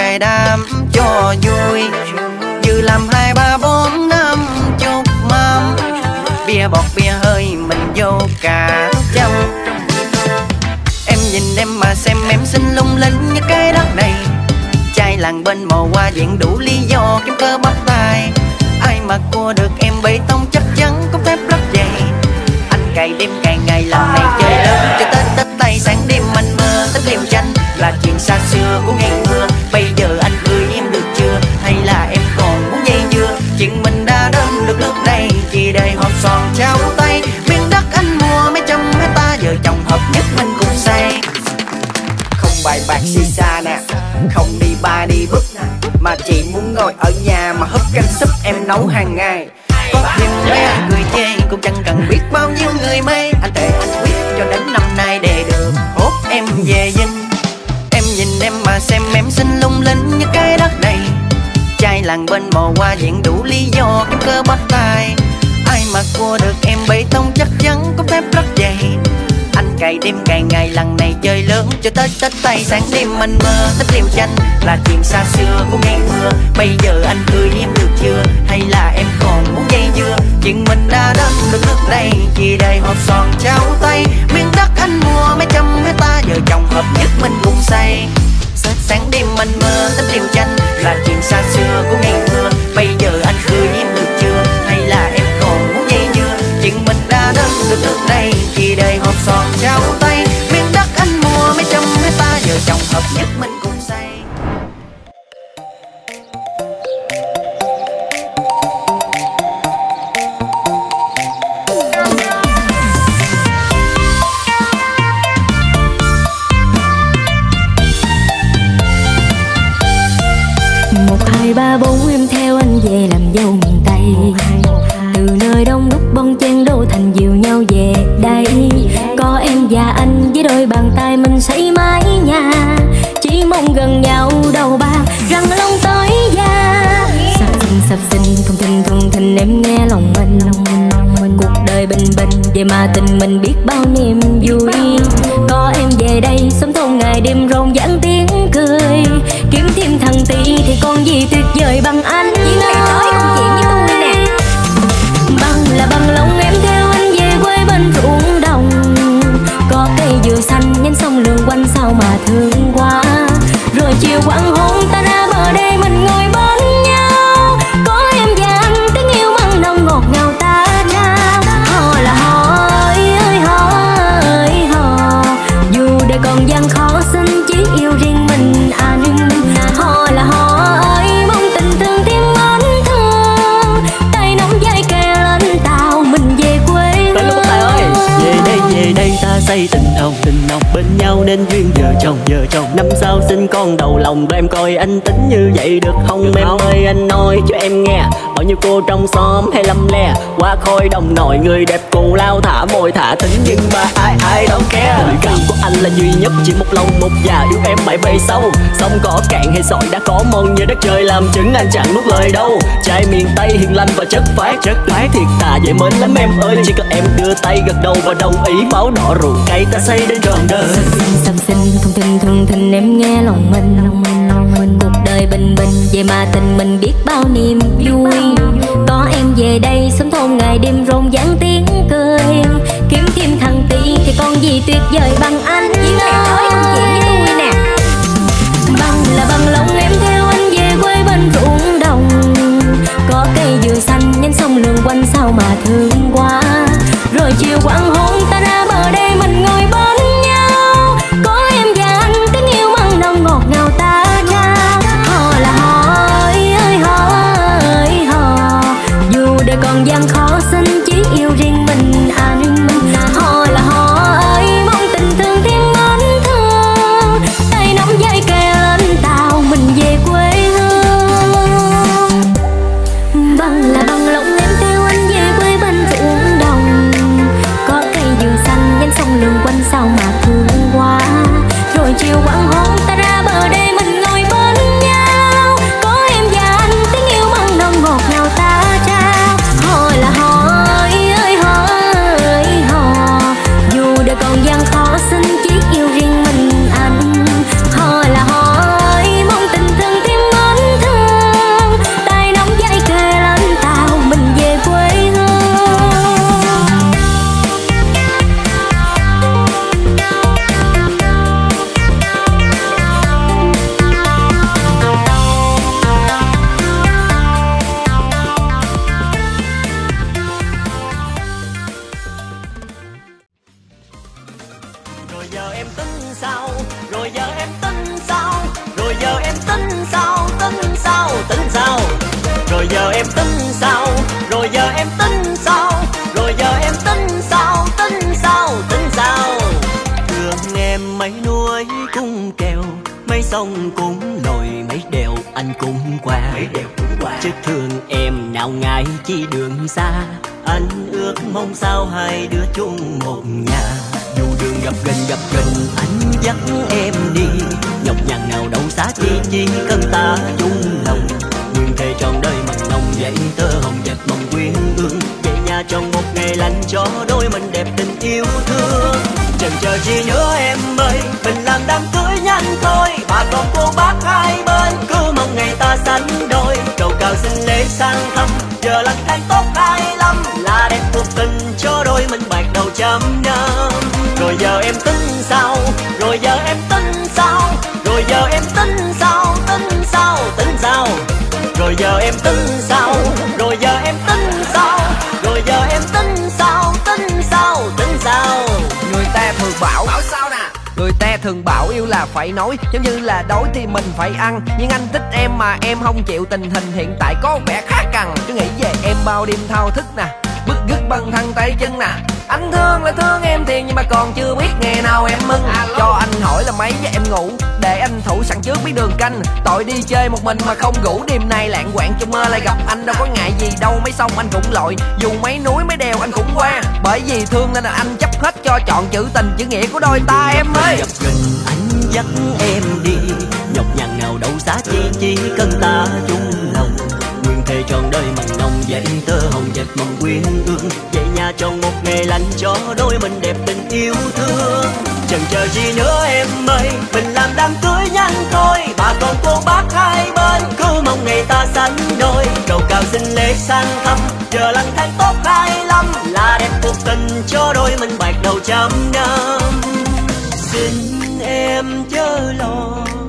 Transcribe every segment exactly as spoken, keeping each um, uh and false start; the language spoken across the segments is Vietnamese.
cài đám cho vui. Vừa làm hai ba bốn năm chục mâm, bia bọt bia hơi mình vô cả trong. Em nhìn em mà xem em xinh lung linh như cái đất này. Trai làng bên mồ qua diện đủ lý do kiếm cơ bắp tay. Ai mà cua được em bê tông chắc chắn cũng thép lấp dày. Anh cày đêm cày ngày lần này chơi lớn cho Tết Tết tay sáng đêm anh mơ Tết liều tranh là chuyện xa xưa của ngày mưa. Bây giờ anh cười em được chưa, hay là em còn muốn dây dưa? Chuyện mình đã đến được lúc đây, chỉ đời họp son trao tay. Miếng đất anh mua mấy trăm hecta, vợ chồng hợp nhất mình cùng say. Không bài bạc xì xa nè, không đi ba đi bức, mà chị muốn ngồi ở nhà mà húp canh súp em nấu hàng ngày. Có thêm mấy anh cười chê cũng chẳng cần biết bao nhiêu người mê. Anh thề anh quyết cho đến năm nay để được hốt em về dinh. Em nhìn em mà xem em xinh lung linh như cái đất này. Trai làng bên mồ qua diện đủ lý do kiếm cơ bắt tay. Ai mà cua được em bê tông chắc chắn có thép rất dày. Anh cày đêm cày ngày lần này chơi lớn cho Tết Tết tay sáng đêm anh mơ Tết liều tranh là chuyện xa xưa của ngày mưa. Bây giờ anh cười em được chưa, hay là em còn muốn dây dưa? Chuyện mình đã đến được lúc đây, chỉ đây hộp son trao tay. Miếng đất anh mua mấy trăm hecta, vợ chồng hợp nhất mình cùng say. Sáng đêm anh mơ Tết liều tranh là chuyện xa xưa của ngày mưa. Bây giờ anh cười em được chưa, hay là em còn muốn dây dưa? Chuyện mình đã đến được lúc đây, chỉ đây hộp son trao tay. Miếng đất anh mua mấy trăm hecta, vợ chồng hợp nhất mình cùng say. Hai ba bốn em theo anh về làm dâu miền Tây. Từ nơi đông đúc bon chen đô thành dìu nhau về đây. Có em và anh với đôi bàn tay mình xây mái nhà. Chỉ mong gần nhau đầu ba răng long tới da. Sập sinh sập sinh thùng thình thùng thình em nghe lòng mình. Cuộc đời bình bình vậy mà tình mình biết bao niềm vui. Có em về đây sống thôn ngày đêm rộn ràng tiếng cười. Kiếm thêm thằng tỷ thì còn gì tuyệt vời bằng anh. Chỉ ngày tới công chuyện với tôi nè. Bằng là bằng lòng em theo anh về quê bên ruộng đồng. Có cây dừa xanh nhánh sông lượn quanh sao mà thương quá. Rồi chiều quang hôn ta ra bờ đây mình ngồi bên nhau. Có em và anh tiếng yêu mặn nồng ngọt ngào ta trao. Hò là hò ơi ơi hò ơi hò. Dù đời còn gian khó xin chỉ yêu riêng mình anh. Hò là hò ơi mong tình thương thêm mến thương. Tay nắm vai kề lên tàu mình về quê hương. Tài ơi, về đây về đây ta xây tình nồng tình nồng bên nhau nên duyên vợ chồng vợ chồng. Năm sau sinh con đầu lòng em coi anh tính như vậy được không em ơi? Anh nói cho em nghe, bao nhiêu cô trong xóm hay lăm le qua khôi đồng nồi người đẹp cù lao thả môi thả thính, nhưng mà ai ai đâu care. Tình cảm của anh là duy nhất chỉ một lòng một già yêu em mãi bay sâu. Sông có cạn hay sỏi đã có mòn như đất trời làm chứng anh chẳng nuốt lời đâu. Trai miền Tây hiền lành và chất phái chất phái thiệt thà dễ mến lắm em ơi. Chỉ cần em đưa tay gật đầu và đồng ý máu đỏ rượu cay ta xây đến trọn đời. Sập sinh thùng thình thùng thình em nghe lòng mình. Cuộc đời bình bình vậy mà tình mình biết bao niềm vui. Có em về đây sống thôn ngày đêm rộn ràng tiếng cười. Kiếm thêm thằng tỷ thì còn gì tuyệt vời bằng anh. Chỉ ngày tới công chuyện với tôi nè. Bằng là bằng lòng em theo anh về quê bên ruộng đồng. Có cây dừa xanh nhánh sông lượn quanh sao mà thương quá. Rồi chiều quang hôn ta ra bờ đây mình ngồi bên nhau. Có em và anh tiếng yêu mặn nồng ngọt ngào ta trao. Hò là hò ơi ơi hò ơi hò. Dù đời còn gian khó xin chỉ yêu riêng mình anh. Hò là hò ơi mong tình thương thêm mến thương. em tính sao, rồi giờ em tính sao, rồi giờ em tính sao, tính sao, tính sao. Thương em mấy núi cũng kèo, mấy sông cũng lội, mấy đèo anh cũng qua, mấy đèo cũng qua. Chứ thương em nào ngại chi đường xa, anh ước mong sao hai đứa chung một nhà. Dù đường gặp gần gặp gần anh dắt em đi, nhọc nhằn nào đâu xa chi, chỉ cần ta chung lòng. Nguyện thề trọn đời mặn nồng dậy tơ hồng dệt mong quyến ương, về nhà trong một ngày lành cho đôi mình đẹp tình yêu thương. Chần chờ chi nữa em ơi, mình làm đám cưới nhanh thôi. Bà con cô bác hai bên cứ mong ngày ta sánh đôi, cầu cào xin lễ sang thăm, giờ là tháng tốt hai lăm, là đẹp cuộc tình cho đôi mình bạc đầu trăm năm. Rồi giờ em tính sao, rồi giờ em tính sao, rồi giờ em tính sao, tính sao, tính sao. Rồi giờ em tính sao, rồi giờ em tính sao, rồi giờ em tính sao, tính sao, tính sao. Người ta thường bảo bảo sao nè, người ta thường bảo yêu là phải nói, giống như là đói thì mình phải ăn. Nhưng anh thích em mà em không chịu, tình hình hiện tại có vẻ khá cằn. Cứ nghĩ về em bao đêm thao thức nè, bứt rứt bằng thân tay chân nè. Anh thương là thương em thiệt nhưng mà còn chưa biết ngày nào em mừng. Cho anh hỏi là mấy giờ em ngủ, để anh thủ sẵn trước biết đường canh. Tội đi chơi một mình mà không ngủ, đêm nay lạng quạng trong mơ lại gặp anh. Đâu có ngại gì đâu, mấy sông anh cũng lội, dù mấy núi mấy đèo anh cũng qua. Bởi vì thương nên là anh chấp hết cho chọn chữ tình, chữ nghĩa của đôi ta em ơi. Gặp gần anh dắt em đi, nhọc nhằn nào đâu xa chi, chỉ cần ta chung lòng. Nguyện thề trọn đời mặn nồng dậy tơ hồng dệt mong quyến ương, về nhà trong một ngày lành cho đôi mình đẹp tình yêu thương. Chần chờ chi nữa em ơi, mình làm đám cưới nhanh thôi. Bà con cô bác hai bên cứ mong ngày ta sánh đôi, cầu cào xin lễ sang thăm, giờ lành tháng tốt hai lăm, là đẹp cuộc tình cho đôi mình bạc đầu trăm năm. Xin em chớ lo,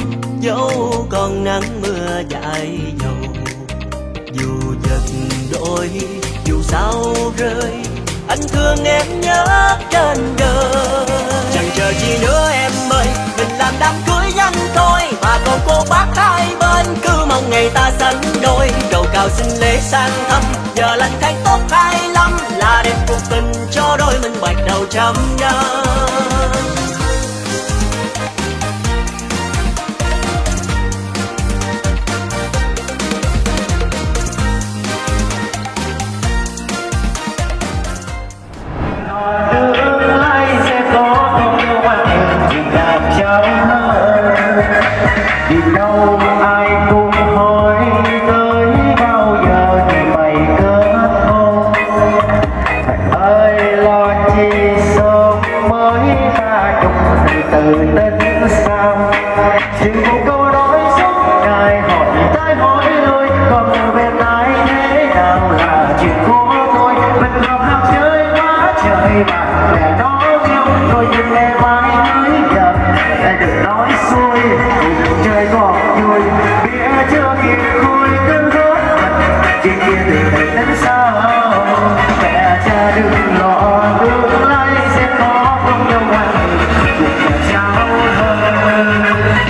dẫu còn nắng mưa dài dầu, dù giật đôi dù sao rơi, anh thương em nhớ trên đời. Chẳng chờ chi nữa em ơi, mình làm đám cưới nhanh thôi. Bà con cô bác hai bên cứ mong ngày ta sánh đôi, cầu cào xin lễ sang thăm, giờ lành tháng tốt hai lăm, là đẹp cuộc tình cho đôi mình bạc đầu trăm năm. Vì đâu ai cũng hỏi tới bao giờ thì mày kết hôn. Thằng ơi lo chi sớm mới ra chục từ từ tính sao. Chỉ một câu nói suốt ngày hỏi tới hỏi lui, còn từ bên ai thế nào là chuyện của tôi. Mình còn ham chơi quá trời mà để nó yêu, rồi nhìn em mãi tới giờ để đừng nói xuôi. Trời còn vui, bia chưa kịp khui cứ hết, chuyện kia thì mình đến sao. Mẹ cha đừng lo, tương lai sẽ có cùng nhau hành cùng nhà cháu hơn.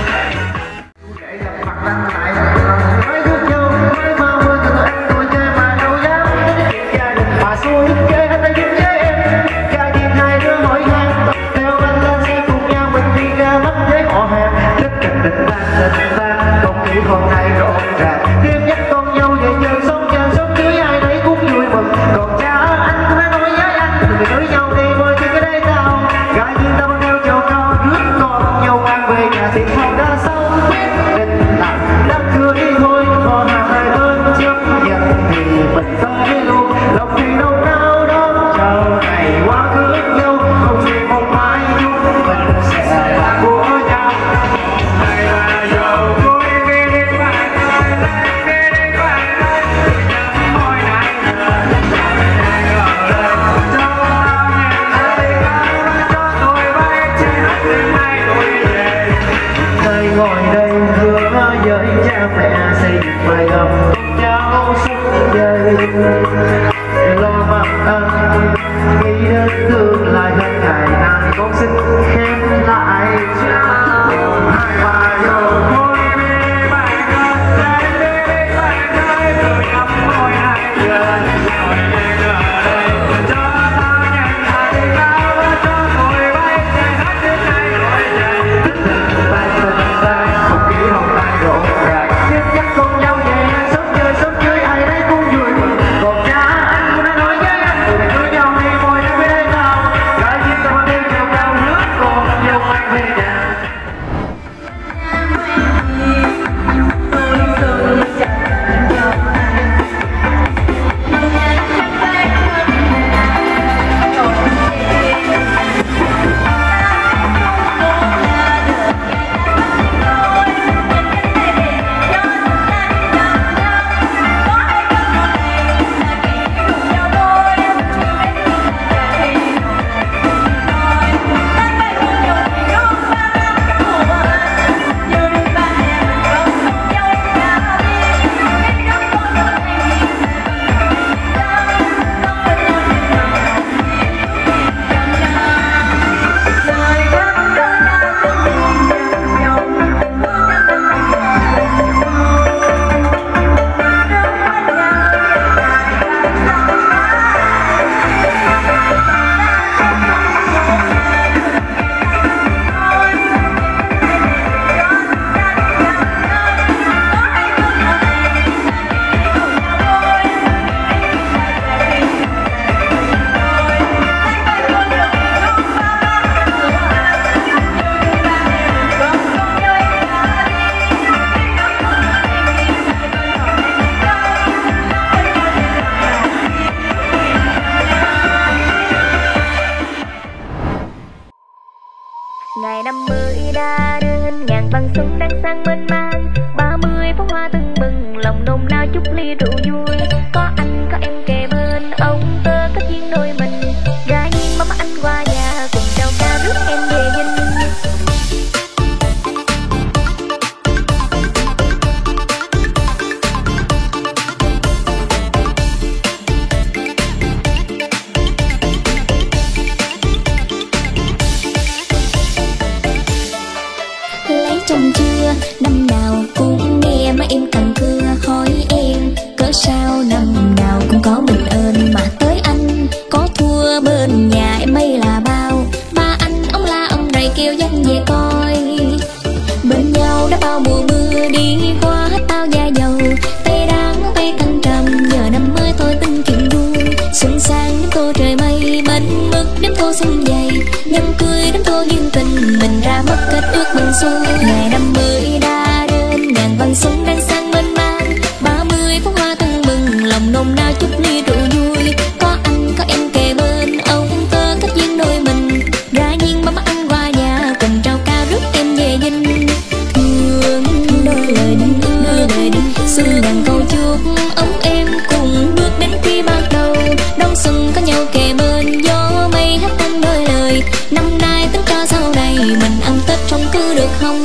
Để gặp mặt anh lại nói thương nhau, nói mau mưa từ anh tôi chơi mà đâu dám. Chuyện gia đình mà xui, chơi anh ta giúp chơi em, gia đình hai đứa hỏi han. Theo anh lên xe cùng nhau mình đi ra mắt với họ hàng. Rất cần định ta tình ta, không nghĩ còn này rộn ràng. Đêm dắt con nhau về chờ sống chờ sống cưới ai đấy cũng vui mừng. Còn cha anh cũng đã nói với anh, người cưới nhau đi vui chứ cái đấy tao. Gái như tao theo cho cao rước con nhau mang về nhà thì không đã xong. Quyết định là đám cưới thôi, còn hai bên chấp nhận thì mình tới luôn. Lòng thì đâu nào đó chờ ngày quá khứ nhau, không gì một mãi chung mình sẽ là của nhau. Này là dầu cuối về đến bạn ơi, lên về đến bạn ơi, nhắm môi này là này ở đây cho em ơi, cho tôi bay trên đêm nay tôi về. Đây ngồi đây hứa với cha mẹ xây dựng mái ấm cùng nhau suốt đời. Lo mặc ân nghĩ đến tương lai hơn ngày nay, con xin khen lại hai bà dâu cuối về bạn ơi, lên về bạn ơi, tôi nhắm môi xuân đang sang mênh mang, ba mươi pháo hoa tưng bừng, lòng nôn nao chút ly rượu vui. Có anh có em kề bên, ông tơ kết duyên đôi mình. Ra nhiên mama anh qua nhà, cùng trao cao rước em về dinh. Trong chưa năm nào cũng nghe mấy em cần cưa, hỏi em cỡ sao năm nào cũng có mình ơn. Mà tới anh có thua bên nhà em mấy là bao, ba anh ông la ông rầy kêu danh về coi. Bên nhau đã bao mùa mưa đi qua hết bao da dầu, tay đắng tay căng trầm, giờ năm mới thôi tin chuyện vui. Xuân sang đêm tô trời mây, bên mực đêm tô xuân dày, nhâm cưới đêm tô duyên tình, mình ra mất kết ước mừng xuân. Ngày năm mươi đã đến, ngàn vầng xuân đang sang mênh mang, ba mươi pháo hoa tưng bừng, lòng nôn nao chút ly rượu vui. Có anh có em kề bên, ông tơ kết duyên đôi mình. Ra nhiên mama anh qua nhà, cùng trao cao rước em về dinh. Thương đôi lời đừng ưa lời đừng xuân ngàn câu chúc ấm em cùng bước đến khi ban đầu. Đông xuân có nhau kề bên, gió mây hát tan đôi lời. Năm nay tính cho sau này, mình ăn Tết trong cứ được không?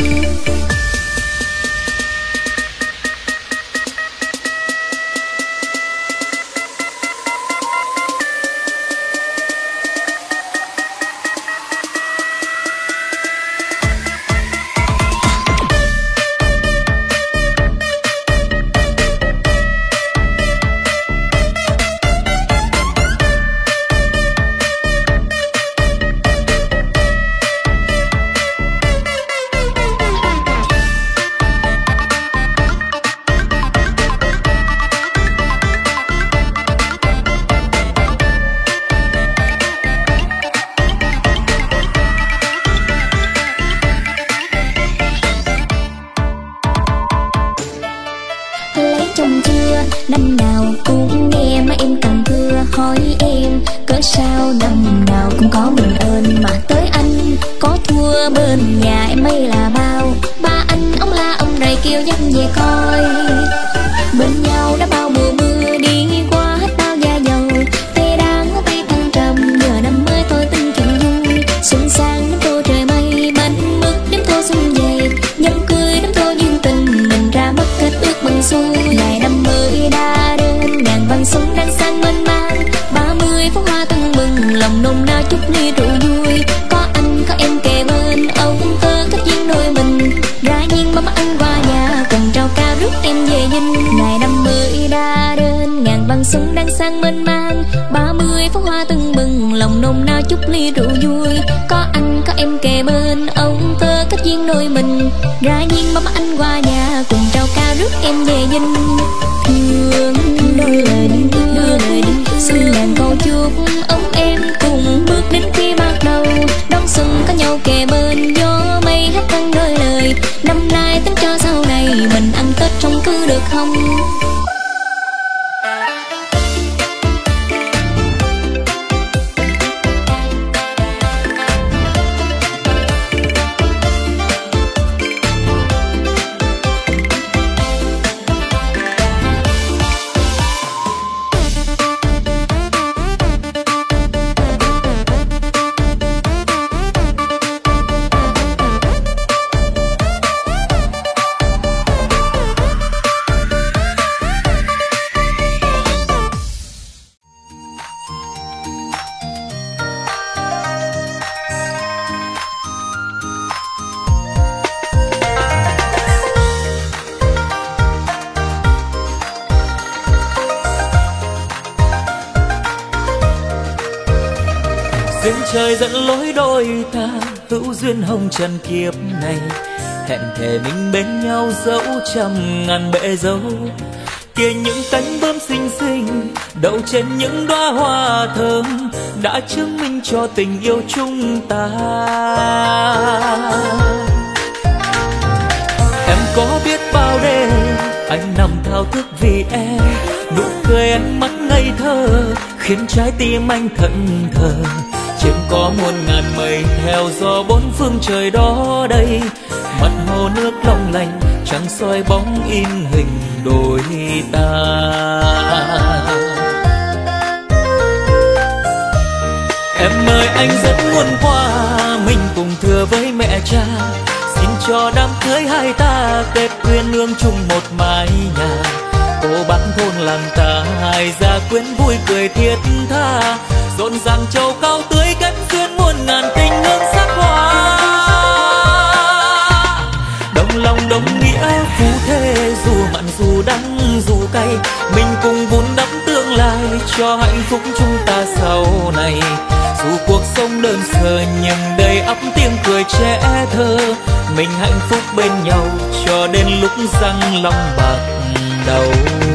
Trong chưa năm nào cũng nghe mấy em cần cưa, hỏi em cỡ sao năm nào cũng có mình ơn. Mà tới anh có thua bên nhà em mấy là bao, ba anh ông la ông rầy kêu danh về coi. Bên nhau đã bao mùa mưa đi qua hết bao da dầu, tay đắng tay căng trầm, giờ năm mới tôi tin chuyện vui. Xuân sang đêm tô trời mây, bánh mực đêm tô xuân dày, nhâm cưới đêm tô duyên tình, mình ra mất kết ước mừng xuân. Ngày năm mươi đã đến, ngàn vầng xuân đang sang mênh mang, ba mươi pháo hoa tưng bừng, lòng nôn nao chút ly rượu vui. Có anh có em kề bên, ông tơ kết duyên đôi mình. Ra nhiên mama anh qua nhà, cùng trao cao rước em về dinh. Ngày năm mươi đã đến, ngàn vầng xuân đang sang mênh mang, ba mươi pháo hoa tưng bừng, lòng nôn nao chút ly rượu vui. Có anh có em kề bên, ông tơ kết duyên đôi mình. Ra nhiên mama anh qua nhà, cùng trao cao rước em về dinh. Thương đôi lời đừng ưa lời đừng xuân ngàn câu chúc ấm em cùng bước đến khi bắt đầu. Đông xuân có nhau kề bên, gió mây hát tan đôi lời. Năm nay tính cho sau này, mình ăn Tết trong cứ được không? duyên trời dẫn lối đôi ta, hữu duyên hồng trần kiếp này. Hẹn thề mình bên nhau dẫu trăm ngàn bể dâu. Kia những cánh bướm xinh xinh đậu trên những đóa hoa thơm, đã chứng minh cho tình yêu chúng ta. Em có biết bao đêm anh nằm thao thức vì em, nụ cười ánh mắt ngây thơ khiến trái tim anh thẫn thờ. trên có muôn ngàn mây theo gió bốn phương trời đó đây. Mặt hồ nước long lanh trăng soi bóng in hình đôi ta. Em ơi anh rất muốn qua mình cùng thưa với mẹ cha, xin cho đám cưới hai ta kết uyên ương chung một mái nhà. Cô bác thôn làng ta hai gia quyến vui cười thiết tha, rộn ràng châu cao tưới kết duyên muôn ngàn tình hương sắc hoa. Đồng lòng đồng nghĩa phú thế, dù mặn dù đắng dù cay, mình cùng vun đắp tương lai cho hạnh phúc chúng ta sau này. Dù cuộc sống đơn sơ nhưng đầy ắp tiếng cười trẻ thơ, mình hạnh phúc bên nhau cho đến lúc răng long bạc đầu.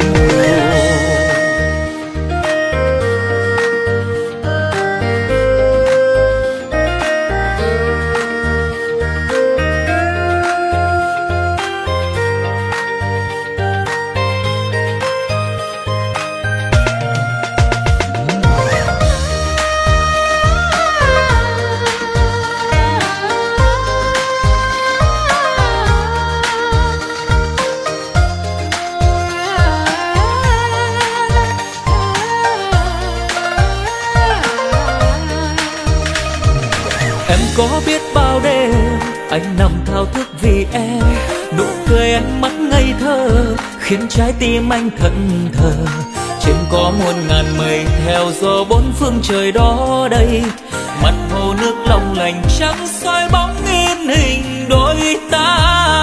Có biết bao đêm anh nằm thao thức vì em, nụ cười ánh mắt ngây thơ khiến trái tim anh thẫn thờ. Trên có muôn ngàn mây theo gió bốn phương trời đó đây, mặt hồ nước long lanh trắng soi bóng in hình đôi ta.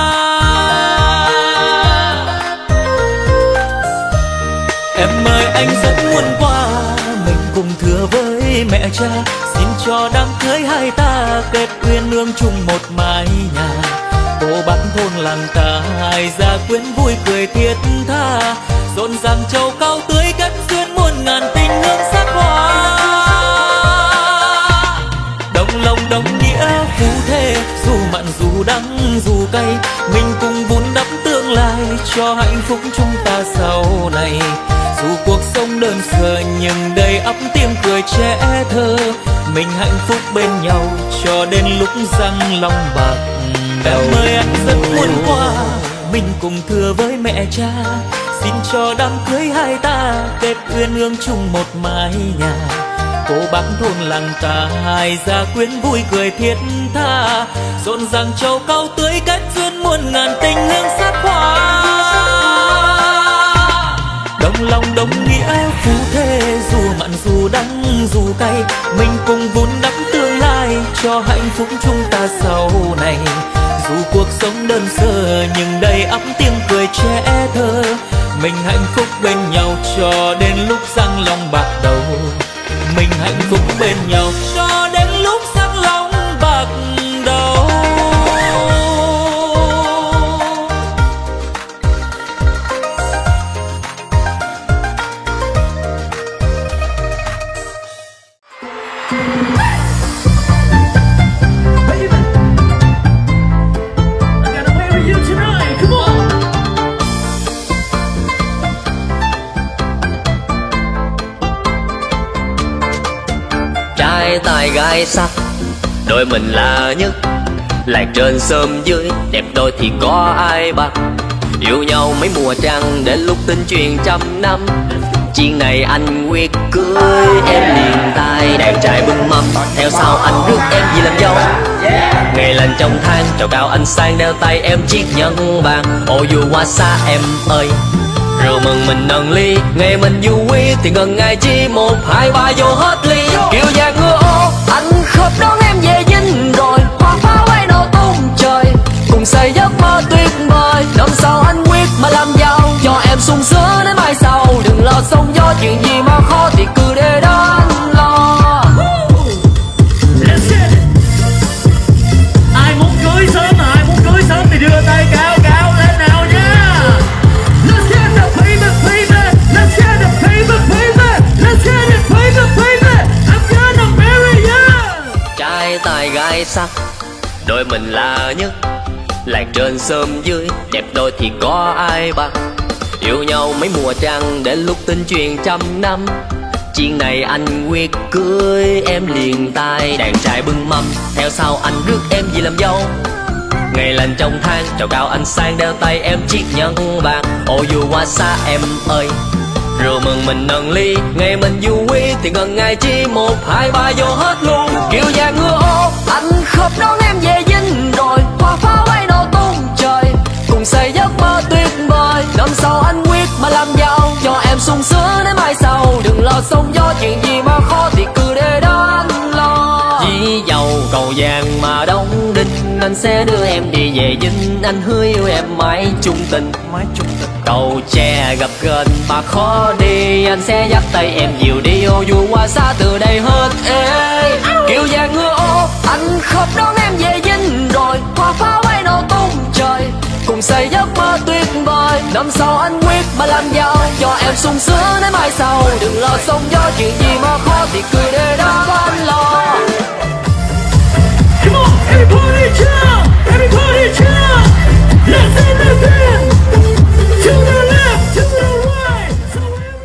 Em ơi anh rất muốn qua mình cùng thưa với mẹ cha, xin cho đám cưới hai ta kết uyên ương chung một mái nhà. Cô bác thôn làng ta hai gia quyến vui cười thiết tha, rộn ràng châu cao tưới kết duyên muôn ngàn tình hương sắc hoa. Đồng lòng đồng nghĩa phú thế, dù mặn dù đắng dù cay, mình cùng vun đắp tương lai cho hạnh phúc chúng ta sau này. Dù cuộc sống đơn sơ nhưng đầy ắp tiếng cười trẻ thơ, mình hạnh phúc bên nhau cho đến lúc răng long bạc đầu. Em ơi anh rất muốn qua mình cùng thưa với mẹ cha, xin cho đám cưới hai ta kết uyên ương chung một mái nhà. Cô bác thôn làng ta hai gia quyến vui cười thiết tha, rộn ràng châu cao tưới kết duyên muôn ngàn tình hương sắc hoa. Đồng lòng đồng nghĩa phú thế, dù mặn dù đắng dù cay, mình cùng vun đắp tương lai cho hạnh phúc chúng ta sau này. Dù cuộc sống đơn sơ nhưng đầy ắp tiếng cười trẻ thơ, mình hạnh phúc bên nhau cho đến lúc răng long bạc đầu. Mình hạnh phúc bên nhau cho đến lúc răng long bạc đầu. Tài gai sắc, đôi mình là nhất, làng trên sớm dưới, đẹp đôi thì có ai bằng. Yêu nhau mấy mùa trăng đến lúc tin truyền trăm năm, chuyện này anh quyết cưới em liền tay. Đàn trai bưng mâm theo sau anh rước em về làm dâu, ngày lên trong tháng trầu cao anh sang đeo tay em chiếc nhẫn vàng. Ô dù qua xa em ơi, rượu mừng mình nâng ly, ngày mình vui thì gần ngày chi một hai ba vô hết ly. Kiều vàng ngựa ô anh khớp đón em về dinh rồi, hoa pháo bay nổ tung trời, cùng xây giấc mơ tuyệt vời. Năm sau anh quyết mà làm giàu, cho em sung sướng đến mai sau. Đừng lo sóng gió, chuyện gì mà khó thì cứ để đó anh lo. Ai muốn cưới sớm, ai muốn cưới sớm thì đưa tay cao cao lên nào nha. Let's get the paper, paper. Let's get the paper, paper. Let's get the paper, paper. I'm gonna marry you. Trai tài gái sắc, đôi mình là nhất, làng trên sớm dưới, đẹp đôi thì có ai bằng. Yêu nhau mấy mùa trăng đến lúc tin truyền trăm năm, Chuyện này anh quyết cưới em liền tay. Đàn trai bưng mâm, theo sau anh rước em về làm dâu. Ngày lành trong tháng, trầu cao anh sang đeo tay em chiếc nhẫn bạc. Ô dù qua xa em ơi, rượu mừng mình nâng ly. Ngày mình vui thì ngần ngày chi, một hai ba vô hết luôn. Kiều vàng ngựa ô, anh khóc đón em về dinh rồi. Hoa pháo bay nổ tung trời, cùng xây giấc mơ tuyệt vời. Năm sau anh quyết mà làm giàu, cho em sung sướng đến mai sau. Đừng lo sóng gió, chuyện gì mà khó thì cứ để đó anh lo. Chỉ dầu cầu vàng mà đóng đinh, anh sẽ đưa em đi về dinh. Anh hứa yêu em mãi chung tình, mãi chung tình. Cầu tre gặp gần mà khó đi, anh sẽ dắt tay em dìu đi. Ô dù qua xa từ đây hết ê. Kiều vàng ngựa ô, anh khóc đón em về dinh rồi. Hoa pháo bay nổ tung trời, cùng xây giấc mơ tuyệt vời. Năm sau anh quyết mà làm giàu, cho em sung sướng đến mai sau. Đừng lo sóng gió, chuyện gì mà khó thì cười để đó anh lo. Come on, everybody jump, everybody jump. Let's in, let's in. To the left, to the right. So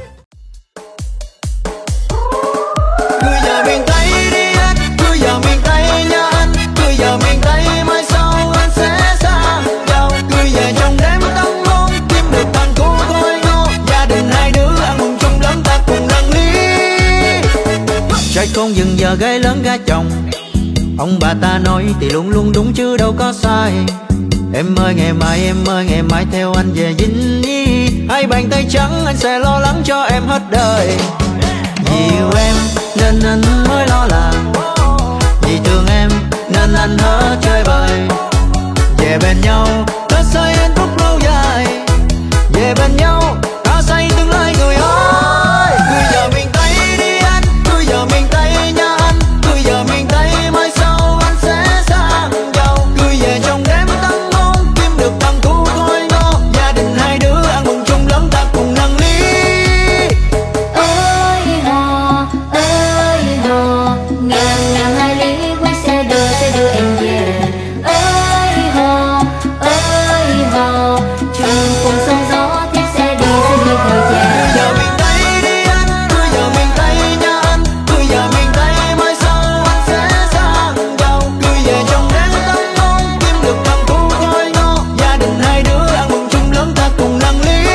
Cứ giờ miền Tây đi anh, cứ giờ miền Tây nha anh. Cứ giờ miền Tây mai sau anh sẽ sang giàu. Cứ về trong đêm tân hôn, kiếm được thằng cu thôi ngô. Gia đình hai đứa ăn mừng chung lớn, ta cùng nâng ly. Trai con dừng giờ gái lớn gái chồng, ông bà ta nói thì luôn luôn đúng chứ đâu có sai. Em ơi ngày mai, em ơi ngày mai theo anh về dinh nhi. Hai bàn tay trắng anh sẽ lo lắng cho em hết đời. Vì yêu em nên anh mới lo làm, vì thương em nên anh hết chơi bời. Về bên nhau ta xây hạnh phúc lâu dài, về bên nhau ta xây tương lai người ơi. Cứ giờ miền Tây đi anh, cứ giờ miền Tây nha anh. Cứ giờ miền Tây mai sau anh sẽ sang giàu. Cứ về trong đêm tân hôn, kiếm được thằng cu thôi ngô. Gia đình hai đứa ăn mừng chung lớn, ta cùng nâng ly. Ơi hò, ơi hò, ngàn ngàn hai lý quyết sẽ đưa, sẽ đưa em về. Ơi hò, ơi hò, trường cùng sóng gió thiết sẽ đi, sẽ đi theo già. Cứ giờ miền Tây đi anh, cứ giờ miền Tây nha anh. Cứ giờ miền Tây mai sau anh sẽ sang giàu. Cứ về trong đêm tân hôn, kiếm được thằng cu thôi ngô. Gia đình hai đứa ăn mừng chung lớn, ta cùng nâng ly.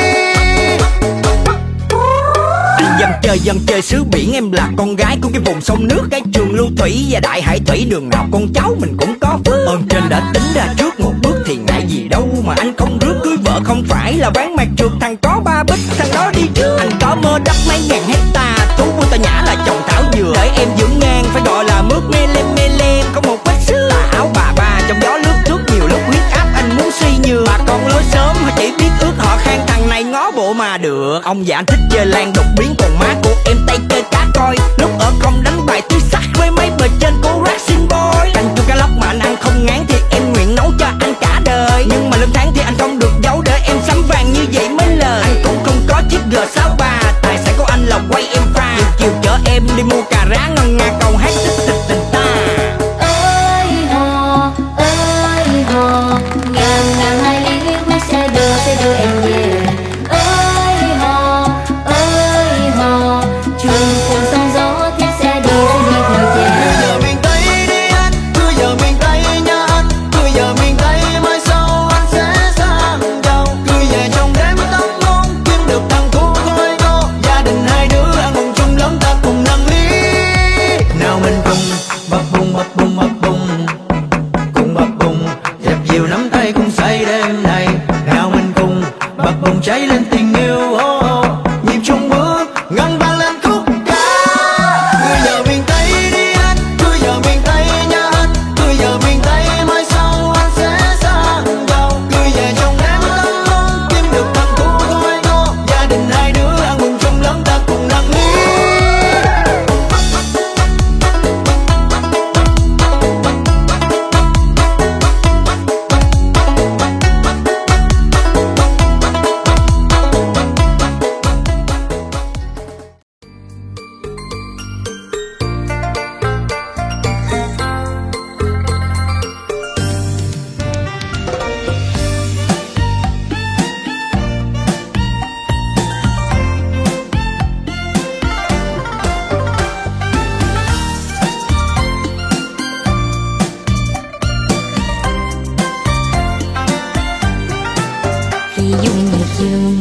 Anh dám chơi dân chơi xứ biển, em là con gái của cái vùng sông nước, cái trường lưu thủy và đại hải thủy. Đường nào con cháu mình cũng có phước, ơn trên đã tính ra trước một bước thì ngại gì đâu mà anh không rước. Cưới vợ không phải là ván mặt trượt, thằng có ba bích thằng đó đi trước. Anh có mơ đất mấy ngàn hecta, thú vui ta nhã là trồng thảo dừa. Để em dưỡng ngang phải gọi là mướt mê lên mê lên, có một vết xứ tà áo bà ba trong gió lướt trước. Nhiều lúc huyết áp anh muốn suy nhược, bà con lối sớm họ chỉ biết ước họ khang thằng này ngó bộ mà được. Ông già anh thích chơi lan đột biến, còn má của em tay chơi cá coi. Lúc ở công đánh bài tươi sắc với mấy bờ trên của Racing Boy. Canh chua cá lóc mà anh ăn không ngán thì em nguyện nấu cho anh cả đời. Nhưng mà lương tháng thì anh không được giấu, để em sắm vàng như vậy mấy lời. Anh cũng không có chiếc G sáu ba, tài sản của anh là quay em pha. Chiều chở em đi mua cà rá ngon ngà, cầu hát tích tịch tình ta. Ơi hò, ơi hò, ngàn ngàn hai lý quyết sẽ đưa, sẽ đưa em về. Ơi hò, ơi hò, trường cùng sóng gió thiết sẽ đi, sẽ đi theo già. Cứ giờ miền Tây đi anh, cứ giờ miền Tây nha anh. Cứ giờ miền Tây mai sau anh sẽ sang giàu. Cứ về trong đêm tân hôn, kiếm được thằng cu thôi ngô. Gia đình hai đứa ăn mừng chung lớn, ta cùng nâng ly. Nào mình cùng bập bùng bập bùng bập bùng, cùng bập bùng dẹp dìu nắm tay cùng say đêm này. Nào mình cùng bập bùng cháy lên tình yêu, oh, oh. Nhịp chung bước ngân vang lên khúc ca. Cứ giờ miền Tây đi anh, cứ giờ miền Tây nha anh. Cứ giờ miền Tây mai sau anh sẽ sang giàu. Cứ về trong đêm tân hôn, kiếm được thằng cu thôi ngô. Gia đình hai đứa ăn mừng chung lớn, ta cùng nâng ly.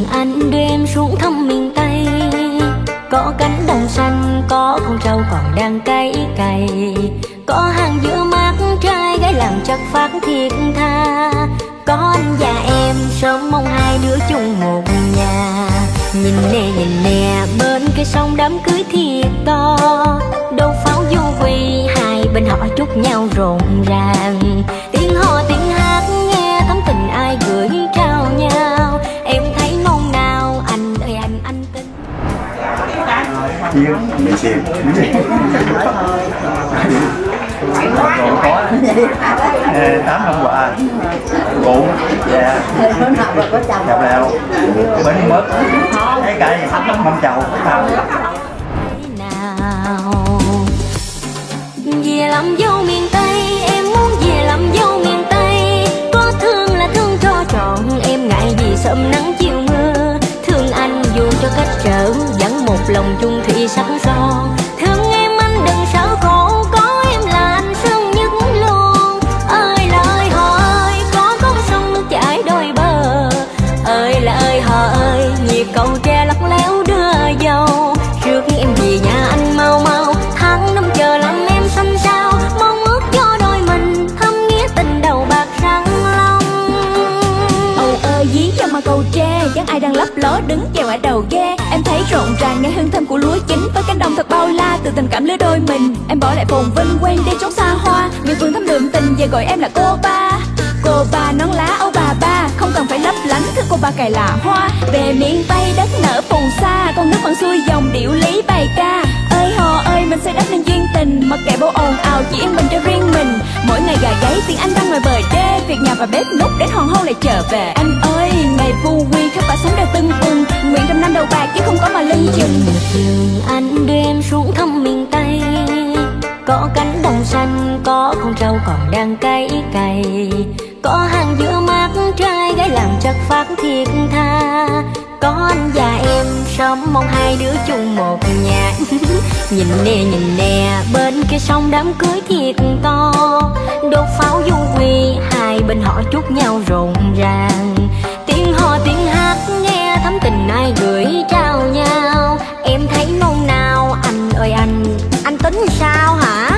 anh đưa em xuống thăm miền Tây. Có cánh đồng xanh, có con trâu còn đang cày cày, có hàng giữa mắt trai gái làm chất phát thiệt tha. Có anh và em sớm mong hai đứa chung một nhà. Nhìn nè nhìn nè bên cái sông đám cưới thiệt to, đốt pháo du quỳ hai bên họ chúc nhau rộn ràng. Tiếng hò tiếng hát nghe thắm tình ai gửi trao nhau. Em thấy nôn nao anh ơi anh anh tin. Chiêu, mình xìm có tám năm quà cũng dạ chào leo bánh mứt cái cây mâm chầu nào về làm dâu miền Tây, em muốn về làm dâu miền Tây. Có thương là thương cho trọn, em ngại gì sớm nắng chiều mưa. Thương anh dù cho cách trở, vẫn một lòng chung thủy sắc son. Thương em anh đừng sợ khổ, có em là anh sương nhất luôn. Ơi là ơi họ ơi, có con sông nước chảy đôi bờ. Ơi là ơi họ ơi, nhịp cầu tre lắc léo đưa dâu. Trước em về nhà anh mau mau, tháng năm chờ lắm em xanh sao. Mong ước cho đôi mình thâm nghĩa tình đầu bạc răng long. Âu ơi dí cho mà cầu tre, chẳng ai đang lấp ló đứng chèo ở đầu ghe. Em thấy rộn ràng nghe hương thơm của lúa chín, với cánh đồng thật bao la từ tình cảm lứa đôi mình. Em bỏ lại phồn vinh quen đi trốn xa hoa, miền vườn thắm đượm tình về gọi em là cô ba. Cô ba nón lá âu bà ba, không cần phải lấp lánh thứ cô ba cài là hoa. Về miền Tây đất nở phù sa, con nước vẫn xuôi dòng điệu lý bài ca. Ơi hò ơi mình xây đắp nên duyên tình, mặc kệ bao ồn ào chỉ yên bình cho riêng mình. Mỗi ngày gà gáy tiếng Anh đang ngoài bờ đê, việc nhà và bếp nút đến hoàng hôn lại trở về. Anh ơi ngày vu quy khắp cả sống đều tưng bừng, nguyện trăm năm đầu bạc chứ không có mà lưng chừng. Trường anh đưa em xuống thăm miền Tây, có cánh đồng xanh, có con trâu còn đang cày cày, có hàng giữa mắt trai gái làm chất phát thiệt tha. Có anh và em sớm mong hai đứa chung một nhà. Nhìn nè nhìn nè bên kia sông đám cưới thiệt to, đốt pháo du quỳ hai bên họ chúc nhau rộn ràng. Tiếng hò tiếng hát nghe thắm tình ai gửi trao nhau. Em thấy nôn nao anh ơi anh anh tính sao hả?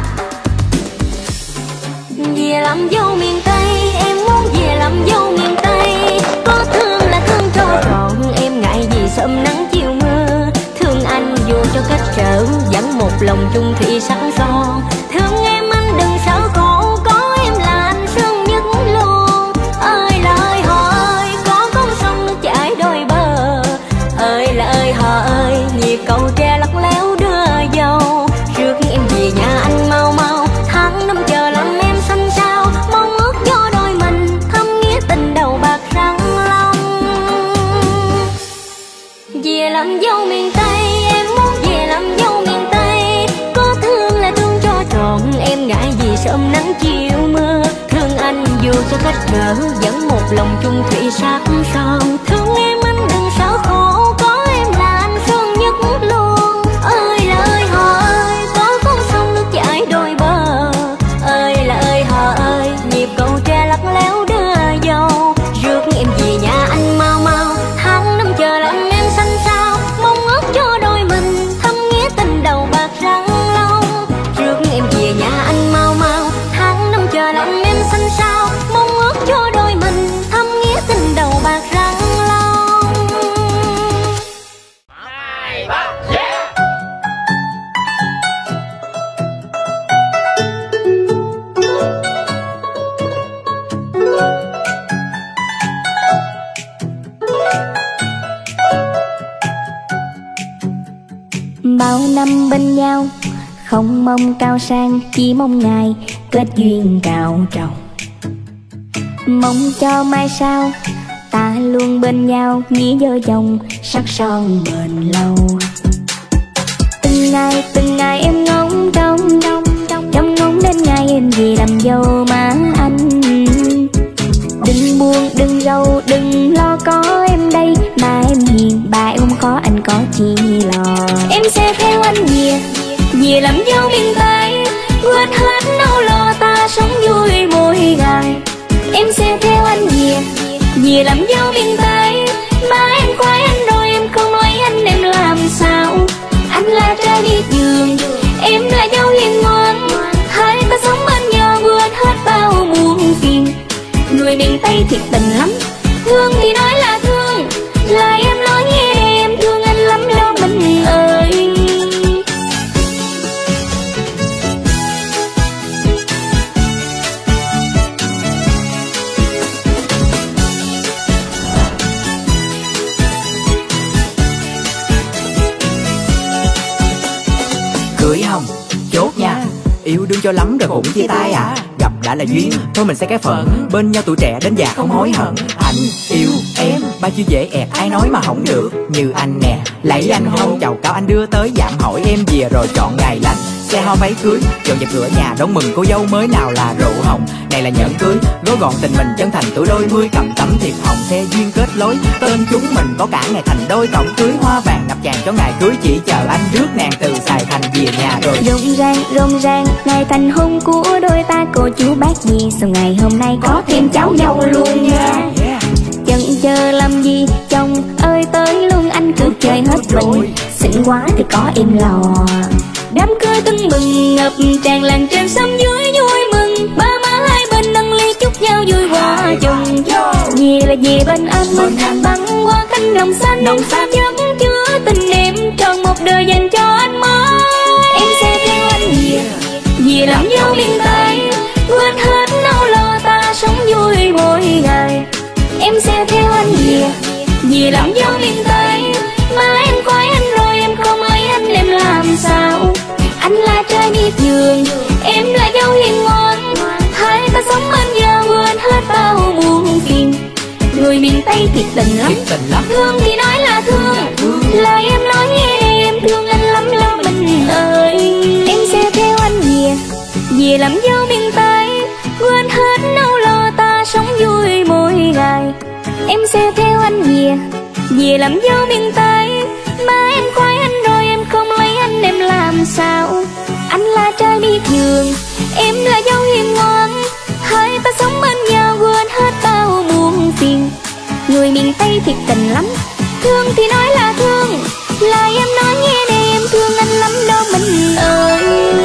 Về làm dâu miền Tây, em muốn về làm dâu miền Tây. Có thương là thương cho trọn, em ngại gì sớm nắng chiều mưa. Thương anh dù cho cách trở, vẫn một lòng chung thủy sắc son. Thương em anh đừng sợ khổ, có em là anh sương nhất luôn. Ơi là ơi họ ơi, có con sông nước chảy đôi bờ. Ơi là ơi họ ơi, nhịp cầu tre lắc léo đưa dâu. Trước em về nhà anh mau mau, tháng năm chờ lắm em xanh sao. Mong ước cho đôi mình thâm nghĩa tình đầu bạc răng long. Về làm dâu miền Tây, em muốn về làm dâu miền Tây. Có thương là thương cho trọn, em ngại gì sớm nắng chiều mưa. Thương anh dù cho cách trở, vẫn một lòng chung thủy sắc son. Thương em anh đừng sợ khổ, có em là anh sương nhất luôn. Ơi là ơi họ ơi, có con sông nước chảy đôi bờ. Ơi là ơi họ ơi, nhịp cầu tre lắc léo đưa dâu. Rước em về nhà anh mau mau, tháng năm chờ lắm em xanh sao. Mong ước cho đôi mình thâm nghĩa tình đầu bạc răng long. Rước em về nhà anh mau mau, tháng năm chờ lắm em xanh sao. Mong ước cho đôi mình thâm nghĩa tình đầu bạc răng long. Hai ba yeah. Bao năm bên nhau, không mong cao sang, chỉ mong ngày kết duyên cao trầu. Mong cho mai sau ta luôn bên nhau, nghĩa vợ chồng sắc son bền lâu. Từng ngày từng ngày em ngóng trông trông trông ngóng đến ngày em về làm dâu má anh. Đừng buồn đừng rầu đừng lo, có em đây mà em hiền, bà em không khó anh có chi lo. Em sẽ theo anh về về làm dâu miền Tây, quên hết nỗi lo ta sống vui mỗi ngày. Em sẽ theo anh về về làm dâu miền Tây, mà em khoái Tây thiệt tình lắm. Thương thì nói là thương, lời em nói nghe để em thương anh lắm đó mình ơi. Cưới không? Chốt nha. Yêu đương cho lắm rồi cũng chia tay à? Gặp đã là duyên, thôi mình sẽ cái phận. Bên nhau tuổi trẻ đến già không hối hận. Anh yêu em, ba chữ dễ ẹt ai nói mà không được. Như anh nè, lấy anh hôn chầu cao anh đưa tới giảm hỏi em về rồi chọn ngày lành. Xe hoa váy cưới, dọn dẹp cửa nhà đón mừng cô dâu mới nào là rượu hồng. Này là nhẫn cưới, gói gọn tình mình chân thành tuổi đôi mươi cầm tấm thiệp hồng xe duyên kết lối. Tên chúng mình có cả ngày thành đôi tổng cưới hoa vàng ngập tràn cho ngày cưới chỉ chờ anh rước nàng từ Sài Thành về nhà rồi. Rộn ràng rộn ràng ngày thành hôn của đôi ta cô chú bác gì sao ngày hôm nay có thêm cháu dâu luôn nha. Chần chờ làm gì chồng ơi tới luôn anh cứ chơi hết mình. Xinh quá thì có em lò. Đám cưới tưng bừng ngập tràn làng trên xóm dưới vui mừng. Ba má hai bên nâng ly chúc nhau vui hòa chồng. Về là về bên anh mình băng qua cánh đồng xanh. Đồng xanh vẫn chứa tình em tròn một đời dành cho anh mới. Em sẽ theo anh về, về làm dâu miền Tây. Quên hết nỗi lo ta sống vui mỗi ngày. Em sẽ theo anh về, về làm dâu miền Tây. Mà em coi anh rồi em không lấy anh em làm sao. Anh là trai miệt vườn, em là dâu hiền ngoan. Hai ta sống bên nhau quên hết bao buồn phiền. Người miền Tây thiệt tình lắm, thương thì nói là thương, lời em nói nghe để em thương anh lắm lo mình ơi. Em sẽ theo anh về, về làm dâu miền Tây. Quên hết nỗi lo ta sống vui mỗi ngày. Em sẽ theo anh về, về làm dâu miền Tây. Mà em coi anh rồi em không lấy anh em làm sao. Anh là trai miệt vườn, em là dâu hiền ngoan. Hai ta sống bên nhau quên hết bao buồn phiền. Người miền Tây thiệt tình lắm, thương thì nói là thương, lời em nói nghe để em thương anh lắm đó mình ơi.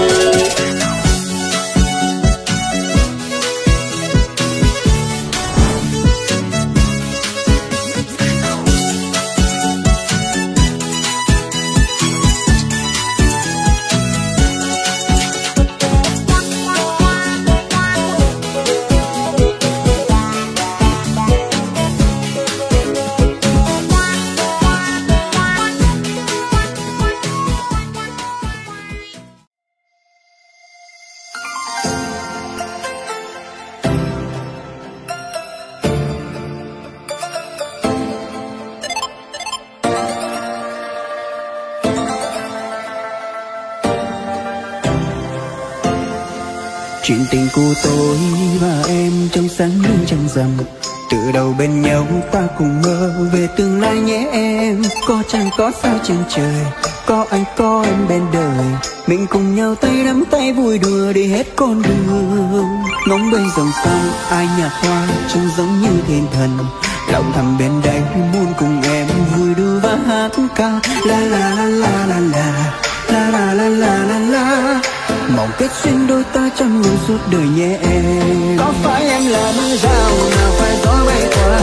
Chuyện tình của tôi và em trong sáng nhưng trăng rằm. Từ đầu bên nhau ta cùng mơ về tương lai nhé em. Có chẳng có sao trên trời, có anh có em bên đời. Mình cùng nhau tay nắm tay vui đùa đi hết con đường. Ngóng bên dòng sông ai nhạt hoa trông giống như thiên thần. Lòng thầm bên đây muốn cùng em vui đùa và hát ca. La la la la la la la la la la la la. Mong kết duyên đôi ta trong luôn suốt đời nhé em. Có phải em là mưa rào nào phải gió bay qua.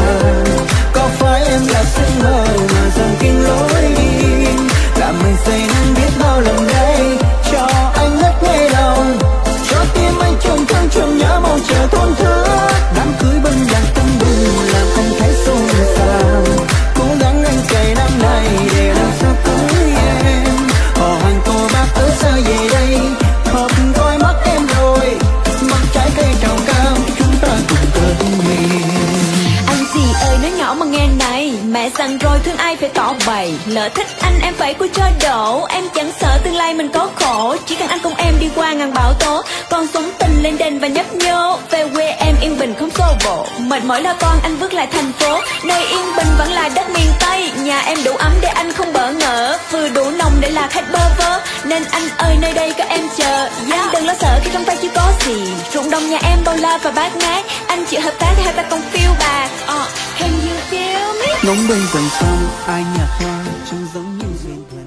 Có phải em là sương mơ mà dần kinh lối đi. Làm mình say nắng biết bao lần đây. Cho anh ngất ngây lòng, cho tim anh trông thương trông nhớ mong chờ thôn thức. Đám cưới bên đàn tâm bừng làm không thấy xôn xao. Cố gắng anh cày năm nay để làm sao cưới em. Họ hàng cô bác ở xa về đây, hợp coi mắt em rồi, mắt trái cây trào cao chúng ta cùng tới miền. Anh gì ơi nói nhỏ mà nghe này, mẹ dặn rồi thương ai phải tỏ bày. Lỡ thích anh em phải cua cho đổ, em chẳng sợ tương lai mình có khổ. Chỉ cần anh cùng em đi qua ngàn bão tố, con sống tình lên đền và nhấp nhô. Về quê em yên bình không xô bồ, mệt mỏi lo toan anh bước lại thành phố. Nơi yên bình vẫn là đất miền Tây, nhà em đủ ấm để anh không bỡ ngỡ. Vừa đủ nồng để là khách bơ vơ, nên anh ơi nơi đây có em chờ. Anh đừng lo sợ khi trong tay chưa có gì, ruộng đồng nhà em bao la và bát ngát. Anh chịu hợp tác để hai ta còn phiêu bạc. uh, Can you feel me? Ngóng bên dòng sông ai nhạt hoa trông giống như duyên thần.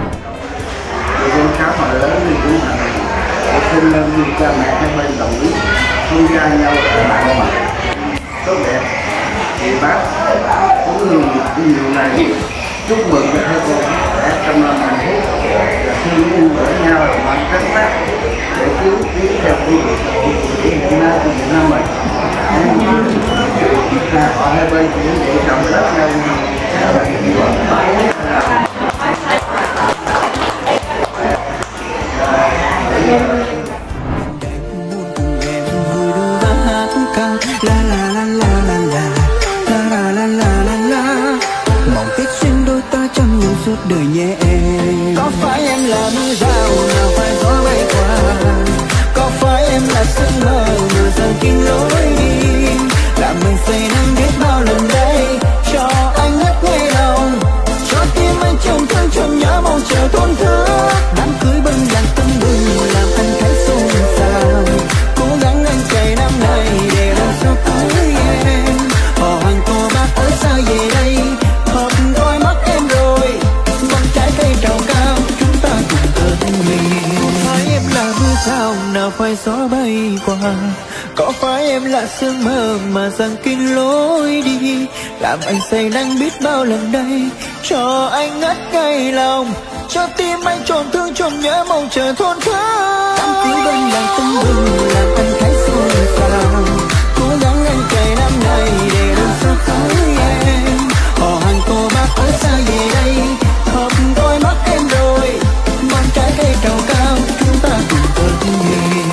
Người dân khá mà lớn thì cũng là để sinh lên như cha mẹ hai bên đồng ý không ra nhau ở bạn mà. tốt đẹp thì bác cũng nhiều nhiều này chúc mừng cho hai cô đã trong lòng hạnh phúc là thương yêu lẫn nhau là mạnh rất tác để cứu tiến theo quy định hiện nay của Việt Nam mình. Ở hai bên cũng để trọng rất nhau. Suốt đời nhé em. Có phải em là mưa rào nào phải gió bay qua? Có phải em là giấc mơ mà dần kín lối đi? Làm mình say nắng biết bao lần đây cho anh ngất ngây lòng, cho tim anh trầm thương trầm nhớ mong chờ thôn thức. Đám cưới bên đàn tưng bừng làm anh thấy xôn xao, cố gắng anh cày năm nay để làm sao cưới em. Họ hàng cô bác ở xa về đây hợp đôi mắt em rồi, bằng trái cây trầu cao chúng ta cùng tận mình. Có phải em là mưa rào nào phải gió bay qua? Có phải em là sương mơ mà dần kín lối đi? Làm anh say nắng biết bao lần đây cho anh ngất ngây lòng, cho tim anh tròn thương tròn nhớ mong chờ thôn thức. Đám cưới bên làng tưng bừng làm anh thấy xôn xao, cố gắng anh cày năm nay để làm sao cưới em. Họ hàng cô bác ở xa về đây hợp đôi mắt em rồi, mang trái cây trầu cao chúng ta cùng tận hiền.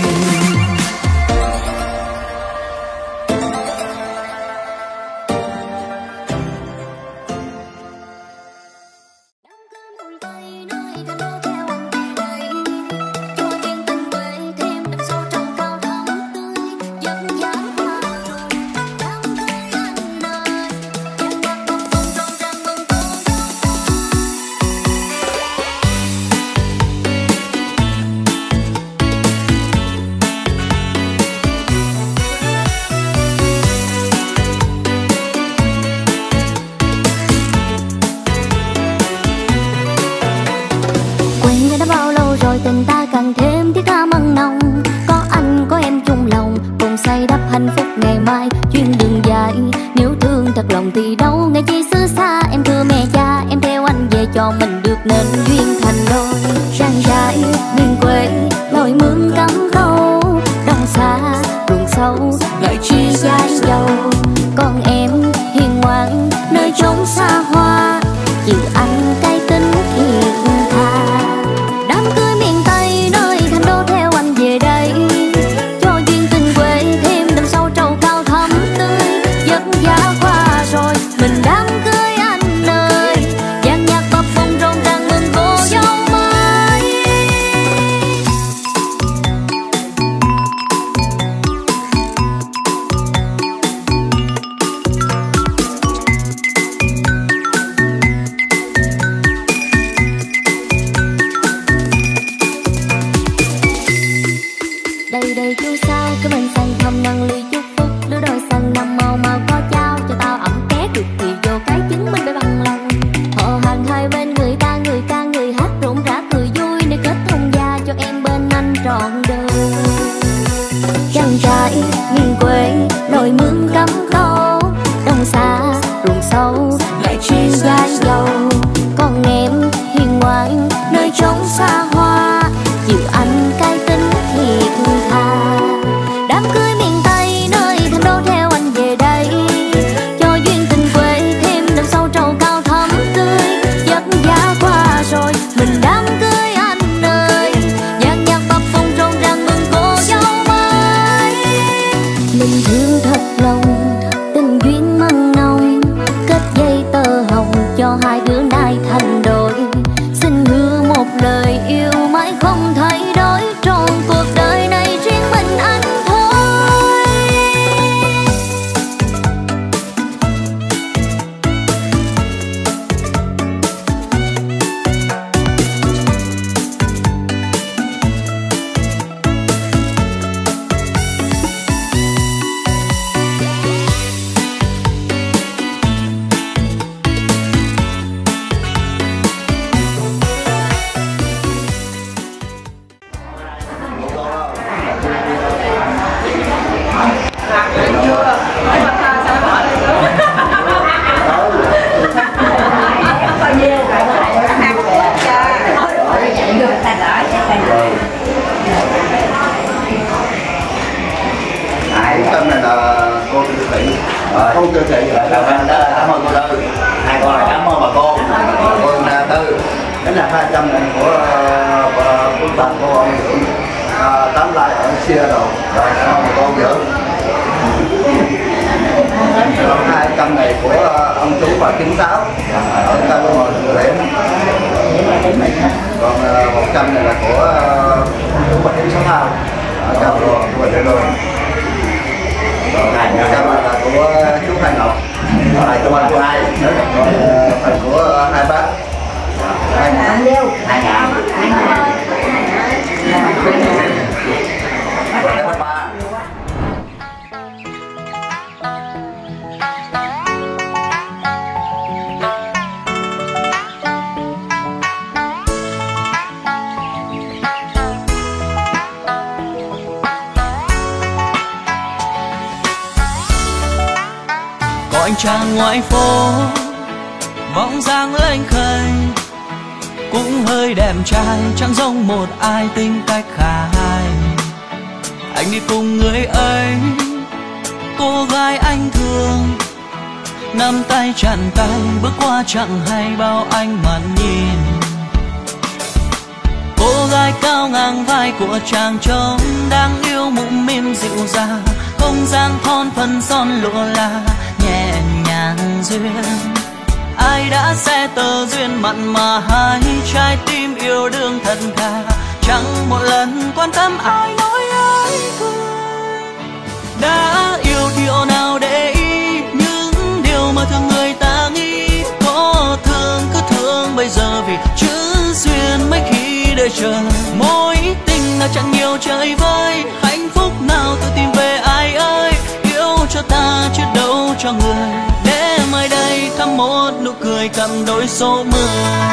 Tình ta càng thêm thiết tha mặn nồng, có anh có em chung lòng cùng xây đắp hạnh phúc ngày mai. Chuyến đường dài nếu thương thật lòng thì đâu ngày chi xứ xa. Em thưa mẹ cha em theo anh về cho mình được nên duyên thành đôi. Rang rải miền quê lội mương cắm câu, đông xa ruộng sâu lại chia dài dầu. Còn em hiền ngoan nơi chốn xa hoa, chịu anh cái tính thiệt tha. Đám cưới miền Tây nơi thành đô theo anh về đây, cho duyên tình quê thêm đậm sâu trầu cao thắm tươi. Giấc giá qua rồi mình đám cưới anh ơi, dàn nhạc bập bùng rộn ràng mừng cô dâu mới. Đây đây chú sao cái mình sang thăm nâng ly chúc phúc, đứa đôi sang năm màu mà có trao cho tao ẩm ké được thì vô cái chứng minh phải bằng lòng. Họ hàng hai bên người ta người ca người hát rộn rã cười vui để kết hôn gia cho em bên anh trọn đời. Trang trại miền quê lội mương cắm câu, đông xa ruộng sâu lại chia dài dầu. Còn em hiền ngoan nơi chốn xa hoa, chịu anh cái tính thiệt tha. Đám cưới miền Tây nơi thành đô theo anh về đây, cho duyên tình quê thêm đậm sâu trầu cao thắm tươi. Giấc giá qua rồi mình đám cưới anh ơi, dàn nhạc bập bùng rộn ràng mừng cô dâu mới. Mình thương thật lòng tình duyên mặn nồng, kết dây tơ hồng cho hai đứa nay thành đôi. Xin hứa một lời yêu mãi không thay đổi, trọn cuộc đời này riêng mình anh thôi. hai trăm này của của bà cô ông dưỡng, tám like ở share rồi, rồi con cô dưỡng. Còn hai trăm này của ông chú bà chín sáu ở cao một điểm. Còn một trăm này là của chú bà chín sáu hai ở cao một của Đê Lô. Còn hai trăm là của chú Hai Ngọc, lại của anh hai, còn phần của hai bác. Hai ngàn liêu, hai ngàn, hai ngàn. Có anh chàng ngoài phố vòng dáng lênh khênh, cũng hơi đẹp trai, chẳng giống một ai tính cách khai. Anh đi cùng người ấy, cô gái anh thương, nắm tay chặn tay bước qua chẳng hay bao ánh mắt nhìn. Cô gái cao ngang vai của chàng trông đáng yêu, mũm mĩm dịu dàng, không gian thon phần son lụa là nhẹ nhàng duyên. Ai đã sẽ tờ duyên mặn mà hai trái tim yêu đương thật thà, chẳng một lần quan tâm ai nói ai thương. Đã yêu thì ồn ào để ý những điều mà thường người ta nghĩ. Có thương cứ thương bây giờ vì chữ duyên mấy khi đợi chờ. Mối tình nào chẳng nhiều chơi vơi, hạnh phúc nào tự tìm về ai ơi. Yêu cho ta chứ đâu cho người, để mai đây thắm một nụ cười cầm đôi số mười.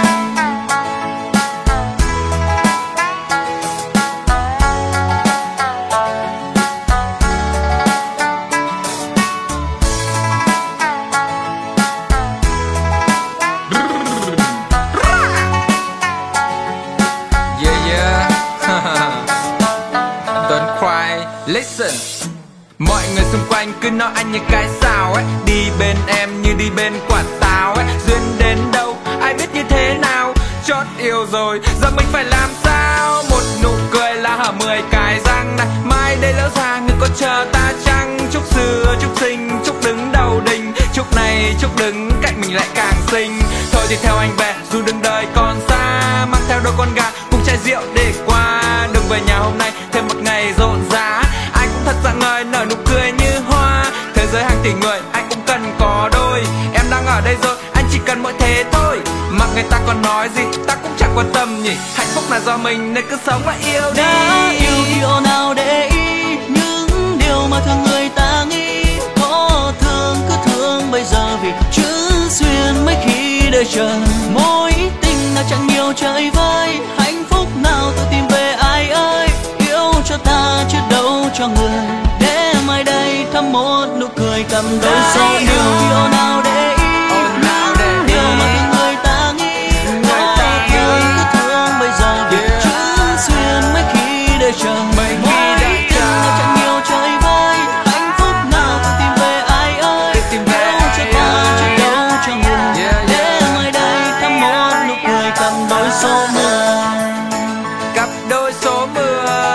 Listen, mọi người xung quanh cứ nói anh như cái sao ấy, đi bên em như đi bên quả táo ấy. Duyên đến đâu ai biết như thế nào, chót yêu rồi giờ mình phải làm sao. Một nụ cười là hở mười cái răng này, mai đây lỡ ra người có chờ ta chăng. Chúc xưa chúc sinh chúc đứng đầu đình, chúc này chúc đứng cạnh mình lại càng xinh. Thôi thì theo anh về dù đường đời còn xa, mang theo đôi con gà cùng chai rượu để qua. Đừng về nhà hôm nay thêm một ngày rộn rã, anh cũng thật rạng ngời nở nụ cười như hoa. Thế giới hàng tỷ người anh cũng cần có đôi, em đang ở đây rồi anh chỉ cần mỗi thế thôi. Mặc người ta còn nói gì ta cũng chẳng quan tâm nhỉ, hạnh phúc là do mình nên cứ sống và yêu đi. Đã yêu thì ồn ào để ý những điều mà thường người ta nghĩ. Có thương cứ thương bây giờ vì chữ duyên mấy khi đợi chờ. Mối tình nào chẳng nhiều chơi vơi, hạnh phúc nào tự tìm về ai ơi. Yêu cho ta chứ đâu cho người, để mai đây thắm một nụ cười cầm đôi số điều. Thì ồn ào để ý những điều mà thường người ta nghĩ. Có thương cứ thương bây giờ vì chữ duyên mấy khi đợi chờ. Mối tình nào chẳng nhiều chơi vơi, hạnh phúc nào tự tìm về ai ơi. Yêu cho ta chứ đâu cho người, để mai đây thắm một nụ cười cầm đôi số mười. Cặp đôi số mười.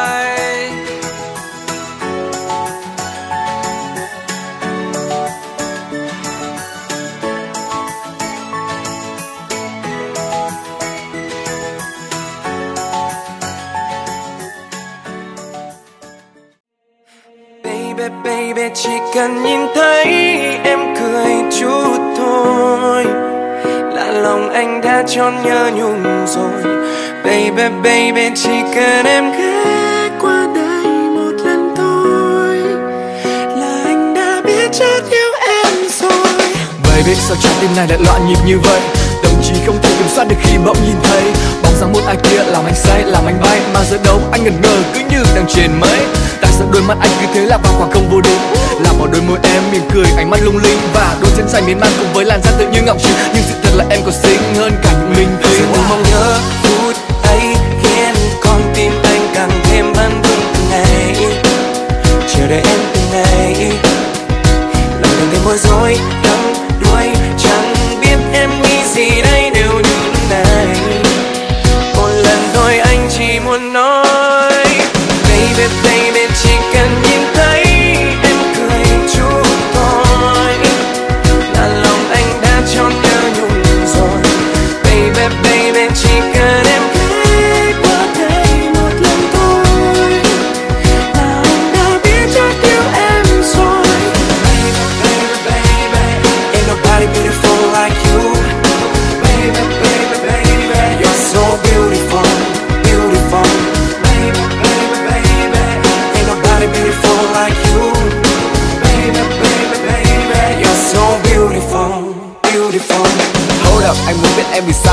Baby, baby, chỉ cần nhìn thấy em cười chút thôi là lòng anh đã tròn nhớ nhung rồi. Baby, baby, chỉ cần em ghé qua đây một lần thôi là anh đã biết chót yêu em rồi. Baby, sao trái tim này lại loạn nhịp như vậy, đồng chí không thể kiểm soát được khi bỗng nhìn thấy bóng dáng một ai kia làm anh say, làm anh bay. Mà giờ đâu anh ngẩn ngơ cứ như đang trên mây. Tại sao đôi mắt anh cứ thế là vào khoảng không vô định, làm vào đôi môi em mỉm cười ánh mắt lung linh, và đôi chân dài miên man cùng với làn da tự như ngọc trinh. Nhưng sự thật là em còn xinh hơn cả những minh tinh. Tôi mong nhớ phút ấy khiến con tim anh càng thêm băn vương từng ngày, chờ đợi em từng ngày. Lòng càng thêm bối rối đắm đuối, chẳng biết em nghĩ gì đây đều như này.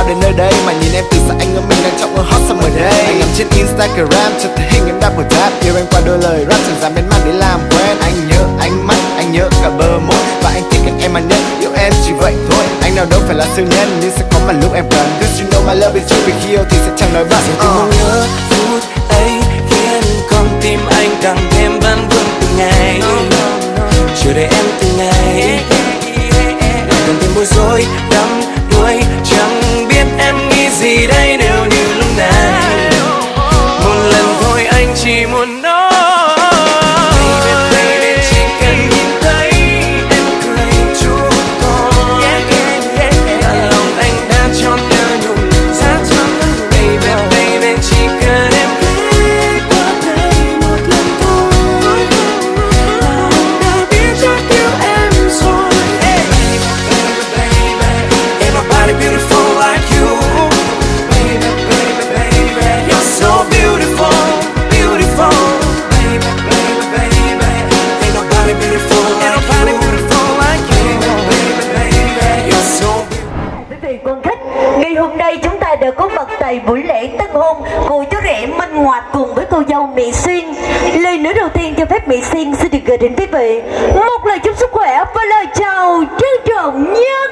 đến nơi đây mà nhìn em từ xa anh ngỡ mình đang trong a hot summer day. Anh nằm trên Instagram cho thấy hình em double tap, yêu em qua đôi lời rap chẳng dám bên mang để làm quen. Anh nhớ ánh mắt, anh nhớ cả bờ môi và anh thích cách em mà nhận yêu em chỉ vậy thôi. Anh nào đâu phải là siêu nhân nhưng sẽ có mặt lúc em cần. Cause you know my love is true, vì khi yêu thì sẽ chẳng nói bậy. Từng mong nhớ phút ấy khiến con tim anh càng thêm băn vương từng ngày, chờ đợi em từng ngày. Còn thêm bối rối đắm đuối, chẳng biết em nghĩ gì đây nếu như lúc này một lần thôi anh chỉ muốn nói. Baby, baby, chỉ cần nhìn thấy em cười chút thôi là lòng anh đã tròn nhớ nhung giá trọn. Baby, baby, chỉ cần em ghé qua đây một lần thôi là anh đã biết chắc yêu em rồi. Baby, baby, baby, ain't nobody beautiful like you. Baby, baby, baby, you're so beautiful, beautiful. Baby, baby, baby, ain't nobody beautiful like you. Baby, baby, you're so beautiful. Quý vị quan khách, ngày hôm nay chúng ta đã có mặt tại buổi lễ tân hôn của chú rể Minh Ngoạc cùng với cô dâu Mỹ Xuyên. Lời nói đầu tiên cho phép Mỹ Xuyên xin được gửi đến quý vị một lời chúc sức khỏe và lời chào trân trọng nhất.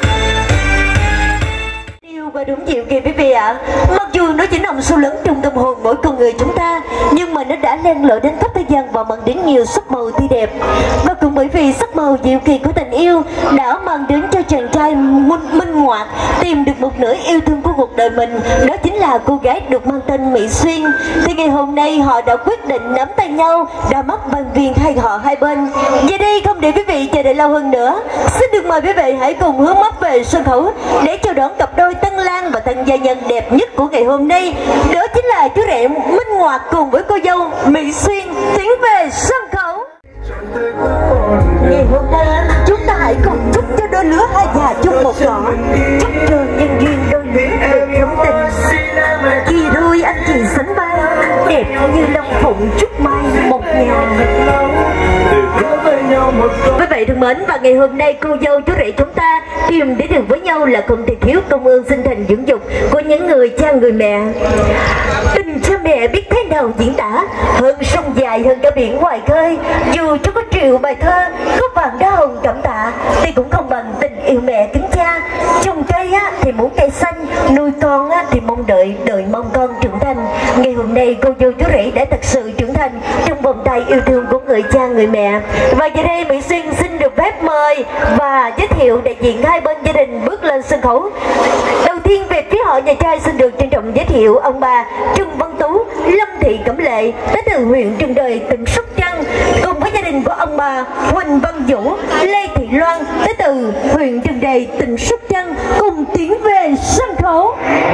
Yêu và đúng dịu kìa quý vị ạ. Mặc dù nó chỉ nằm sâu lắng trong tâm hồn mỗi con người chúng ta, nhưng mà nó đã len lỏi đến khắp thế gian và mang đến nhiều sắc màu tươi đẹp. Và cũng bởi vì sắc màu dịu kỳ của tình yêu đã mang đến cho chàng trai Minh, Minh Ngoạc tìm được một nửa yêu thương của cuộc đời mình, đó chính là cô gái được mang tên Mỹ Xuyên. Thì ngày hôm nay họ đã quyết định nắm tay nhau, đã mắc bằng viên hai họ hai bên. Giờ đây không để quý vị chờ đợi lâu hơn nữa, xin được mời quý vị hãy cùng hướng mắt về sân khấu để chào đón cặp đôi tân lang và tân gia nhân đẹp nhất của ngày hôm nay, đó chính là chú rể Minh Ngoạc cùng với cô dâu Mỹ Xuyên tiến về sân khấu. Ngày hôm nay chúng ta hãy cùng chúc cho đôi lứa hai già chung một cỏ, chúc cho nhân duyên đôi lứa được thắm tình, kỳ đôi anh chị sánh vai đẹp như long phụng trúc mai một nhà. Với vậy thân mến, và ngày hôm nay cô dâu chú rể chúng ta tìm đến được với nhau là không thể thiếu công ơn sinh thành dưỡng dục của những người cha người mẹ. Tình cha mẹ biết thế nào diễn tả, hơn sông dài hơn cả biển ngoài khơi. Dù cho có triệu bài thơ, có vàng đá hồng cảm tạ, thì cũng không bằng tình yêu mẹ kính cha. Trồng cây á, thì muốn cây xanh, nuôi con á, thì mong đợi đợi mong con trưởng thành. Ngày hôm nay cô dâu chú rể đã thật sự trưởng thành trong vòng tay yêu thương của người cha người mẹ. Và giờ đây Mỹ Xuyên xin được phép mời và giới thiệu đại diện hai bên gia đình bước lên sân khấu. Đầu tiên về phía họ nhà trai xin được trân trọng giới thiệu ông bà Trần Văn Tú, Lâm Thị Cẩm Lệ tới từ huyện Trần Đời, tỉnh Sóc Trăng, cùng với gia đình của ông bà Huỳnh Văn Vũ, Lê Thị Loan tới từ huyện Trần Đời, tỉnh Sóc Trăng cùng tiến về sân khấu.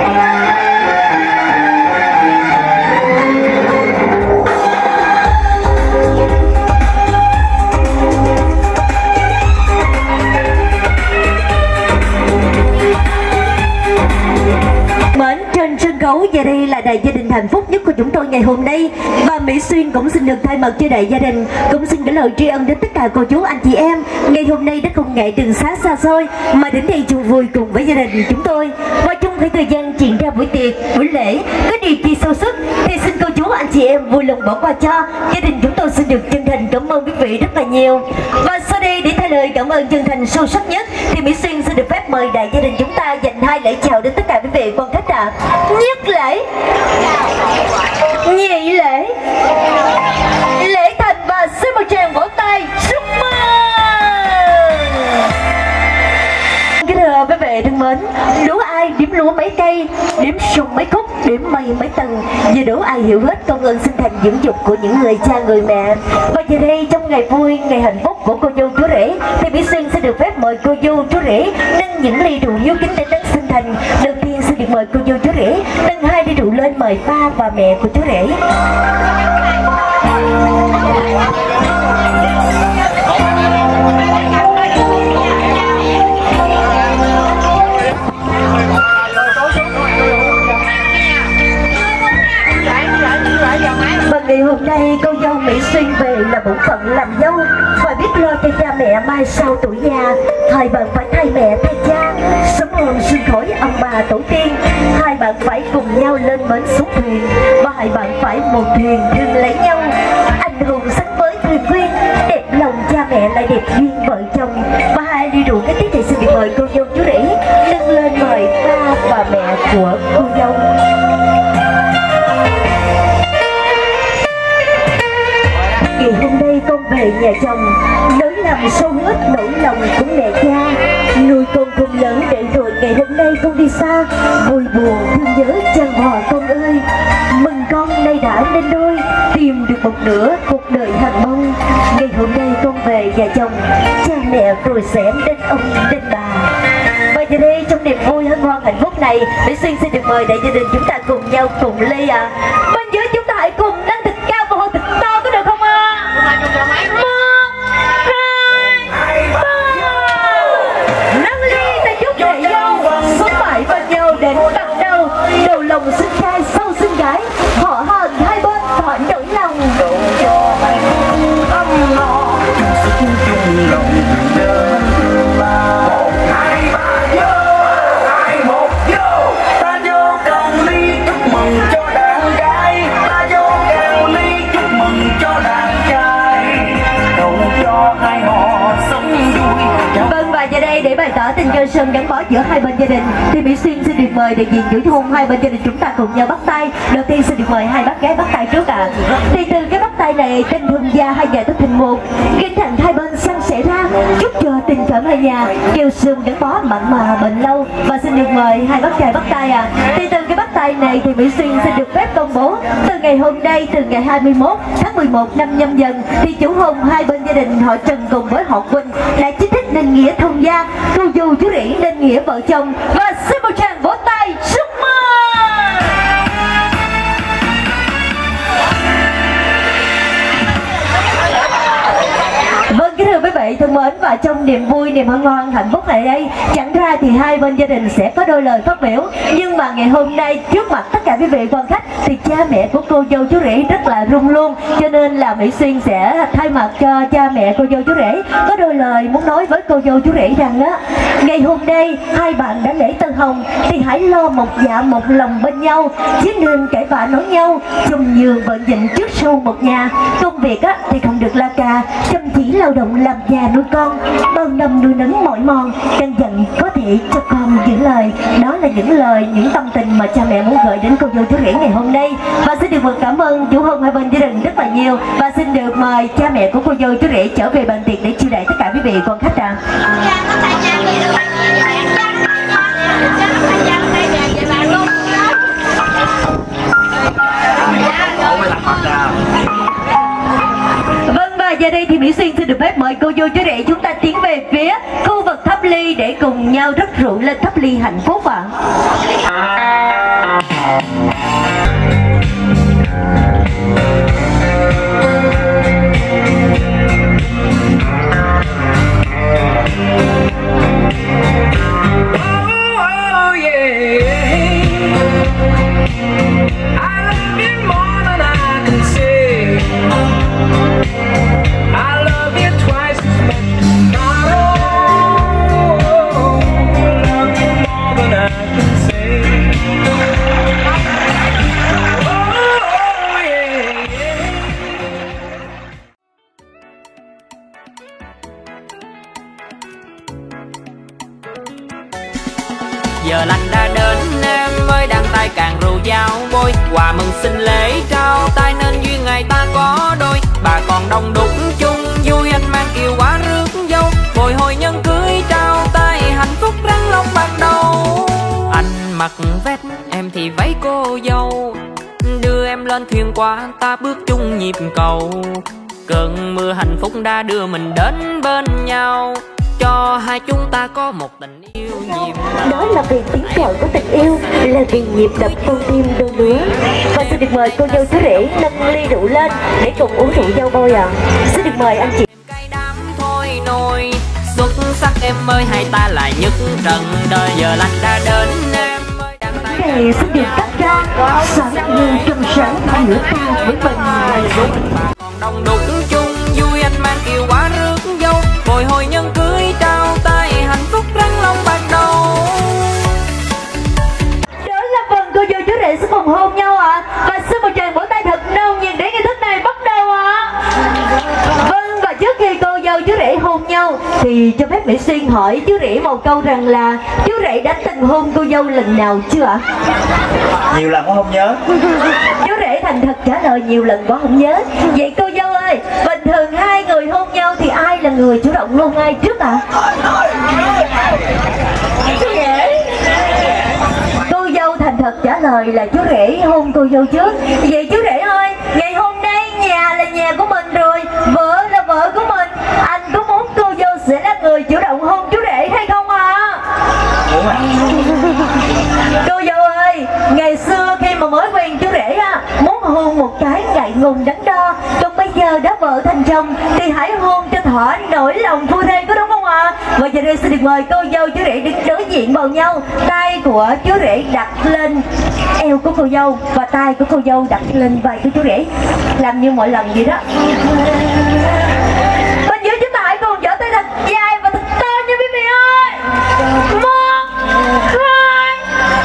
Mến trên sân khấu và đây là đại gia đình hạnh phúc nhất của chúng tôi ngày hôm nay, và Mỹ Xuyên cũng xin được thay mặt cho đại gia đình cũng xin gửi lời tri ân đến tất cả cô chú anh chị em ngày hôm nay đã không ngại đường xá xa xôi mà đến đây chung vui cùng với gia đình chúng tôi. Và trong cái thời gian diễn ra buổi tiệc buổi lễ có điều chi sâu sắc thì xin cô chú anh chị em vui lòng bỏ qua cho gia đình chúng tôi. Xin được chân thành cảm ơn quý vị rất là nhiều. Và sau đây để thay lời cảm ơn chân thành sâu sắc nhất thì Mỹ Xuyên xin được phép mời đại gia đình chúng ta dành hai lễ chào đến tất cả quý vị quan khách ạ. Nhất lễ, nhị lễ, lễ thành, và xin một tràng vỗ tay chúc mừng. Kính thưa quý vị thân mến, đố ai điểm lúa mấy cây, điểm sùng mấy khúc, điểm mây mấy tầng, vì đố ai hiểu hết công ơn sinh thành dưỡng dục của những người cha người mẹ. Và giờ đây trong ngày vui, ngày hạnh phúc của cô dâu chú rể thì Mỹ Xuyên sẽ được phép mời cô dâu chú rể nâng những ly rượu hiếu kính đến đấng sinh thành. Đầu tiên xin được mời cô dâu chú rể nâng hai ly rượu lên mời ba và mẹ của chú rể. Và ngày hôm nay cô dâu Mỹ Xuyên về là bổn phận làm dâu, phải biết lo cho cha mẹ mai sau tuổi già. Hai bạn phải thay mẹ thay cha, sớm hôm sinh khỏi ông bà tổ tiên, hai bạn phải cùng nhau lên bến xuống thuyền, và hai bạn phải một thuyền thương lấy nhau. Anh hùng sắc với thuyền quyên, đẹp lòng cha mẹ lại đẹp duyên vợ chồng. Và hai ly rượu cái tiết thì xin được mời cô dâu chú rể nâng lên mời ba và mẹ của cô dâu. Ngày hôm nay con về nhà chồng, nỗi lòng sâu hết nỗi lòng của mẹ cha. Nuôi con không lớn để rồi ngày hôm nay con đi xa, vui buồn thương nhớ chàng bò con ơi. Mừng con nay đã nên đôi, tìm được một nửa cuộc đời hằng mong. Ngày hôm nay con về nhà chồng, cha mẹ rồi sẽ đến ông đến bà. Và giờ đây trong niềm vui hân hoan hạnh phúc này, Mỹ Xuyên xin được mời đại gia đình chúng ta cùng nhau cùng ly ạ. À. Bên dưới chúng ta hãy cùng nâng thật cao và hôn thật to có được không ạ? À? Một, hai, ba. Nâng ly ta chúc mẹ dâu sống mãi bên nhau đến tận đầu. Đầu lòng xinh trai sau xinh gái, họ hàng hai bên họ nỗi lòng đủ cho mày ấm no chung chung lòng nhớ là một hai ba vô hai một vô. Ta vô cần ly chúc mừng cho đàn gái, ta vô cần ly chúc mừng cho đàn trai, cầu cho hai họ sống vui. Vâng, và giờ đây để bày tỏ tình cơ sơn gắn bó giữa hai bên gia đình thì Mỹ Xuyên xin được mời đại diện chủ hôn hai bên gia đình chúng ta cùng nhau bắt tay. Đầu tiên xin được mời hai bác gái bắt tay trước ạ. À. Thì từ cái bắt tay này tình thương gia hai nhà tốt thành một, kinh thành hai bên san sẻ ra, chúc cho tình cảm hai nhà kêu sương gắn bó mặn mà bền lâu. Và xin được mời hai bác trai bắt tay ạ. À. Thì từ cái bắt tay này thì Mỹ Xuyên xin được phép công bố từ ngày hôm nay, từ ngày hai mươi mốt tháng mười một năm Nhâm Dần, thì chủ hôn hai bên gia đình họ Trần cùng với họ Quỳnh đã chính thức nên nghĩa thông gia, cô dâu chú rể nên nghĩa vợ chồng. Và xin một tràng vỗ tay chúc mừng. Vâng, kính thưa quý vị thân mến, và trong niềm vui, niềm hân hoan hạnh phúc này đây, chẳng ra thì hai bên gia đình sẽ có đôi lời phát biểu, nhưng mà ngày hôm nay trước mặt tất cả quý vị quan khách thì cha mẹ của cô dâu chú rể rất là rung luôn, cho nên là Mỹ Xuyên sẽ thay mặt cho cha mẹ cô dâu chú rể có đôi lời muốn nói với cô dâu chú rể rằng á, ngày hôm nay hai bạn đã lễ tân hồng thì hãy lo một dạ một lòng bên nhau, chứ nên cãi vã nói nhau, chung nhường bận dịnh trước sau một nhà. Công việc á thì không được la cà, chăm chỉ lao động làm già nuôi con, bao năm nuôi nấng mỏi mòn, căn dặn có thể cho con giữ lời. Đó là những lời, những tâm tình mà cha mẹ muốn gửi đến cô dâu chú rể ngày hôm nay. Và xin được một cảm ơn chủ hôn hai bên gia đình rất là nhiều, và xin được mời cha mẹ của cô dâu chú rể trở về bàn tiệc để chiêu đãi tất cả quý vị quan khách ạ. Vâng, và giờ đây thì Mỹ Xuyên xin được phép mời cô dâu chú rể chúng ta tiến về phía khu vực thắp ly để cùng nhau rót rượu lên thắp ly hạnh phúc ạ. Giờ lành đã đến em mới đăng tay càng rượu giao bôi, quà mừng xin lễ trao tay nên duyên ngày ta có đôi. Bà còn đông đúc chung vui anh mang kiều quả rước dâu, bồi hồi nhân cưới trao tay hạnh phúc răng long ban đầu. Anh mặc vest em thì váy cô dâu, đưa em lên thuyền qua ta bước chung nhịp cầu. Cơn mưa hạnh phúc đã đưa mình đến bên nhau, cho hai chúng ta có một tình yêu nhịp. Đó là vì tiếng gọi của tình yêu, là vì nhịp đập con tim đôi lứa. Và xin được mời cô dâu chú rể nâng ly rượu lên để cùng uống rượu dâu bôi ạ. À. Xin được mời anh chị. Cây đám thôi nôi xuất sắc em ơi, hai ta lại nhất trần đời. Giờ lành đã đến em ơi đăng tay. Này xin được cắt ra sáng như trong sáng giữa ta với mình. Còn đông đúc chung vui anh mang kiều quả rước dâu, bồi hồi nhân cưới trao tay hạnh phúc răng long ban đầu. Đó là cùng hôn nhau ạ. À. Và xin một tràng vỗ tay thật nồng nhiệt để nghi thức này bắt đầu ạ. À. Vâng, và trước khi cô dâu chú rể hôn nhau thì cho phép Mỹ Xuyên hỏi chú rể một câu rằng là chú rể đã từng hôn cô dâu lần nào chưa ạ? À? Nhiều lần cũng không nhớ. Chú rể thành thật trả lời nhiều lần cũng không nhớ. Vậy cô dâu ơi, bình thường hai người hôn nhau thì ai là người chủ động hôn ai trước ạ? À? Cô dâu thành thật trả lời là chú rể hôn cô dâu trước. Vậy chú rể ơi, ngày hôm nay nhà là nhà của mình rồi, vợ là vợ của mình, anh có muốn cô dâu sẽ là người chủ động hôn chú rể hay không ạ? À? Cô dâu ơi, ngày xưa khi mà mới quen chú rể á, muốn hôn một cái ngại ngùng đắn đo, còn bây giờ đã vợ thành chồng thì hãy hôn cho thỏa nỗi lòng phu thê, có đúng không ạ? À? Và giờ đây xin được mời cô dâu chú rể đứng đối diện vào nhau, tay của chú rể đặt lên eo của cô dâu và tay của cô dâu đặt lên vai của chú rể, làm như mọi lần vậy đó. Bên dưới chúng ta hãy cùng vỗ tay thật dài và thật to nha quý vị ơi. Một, hai,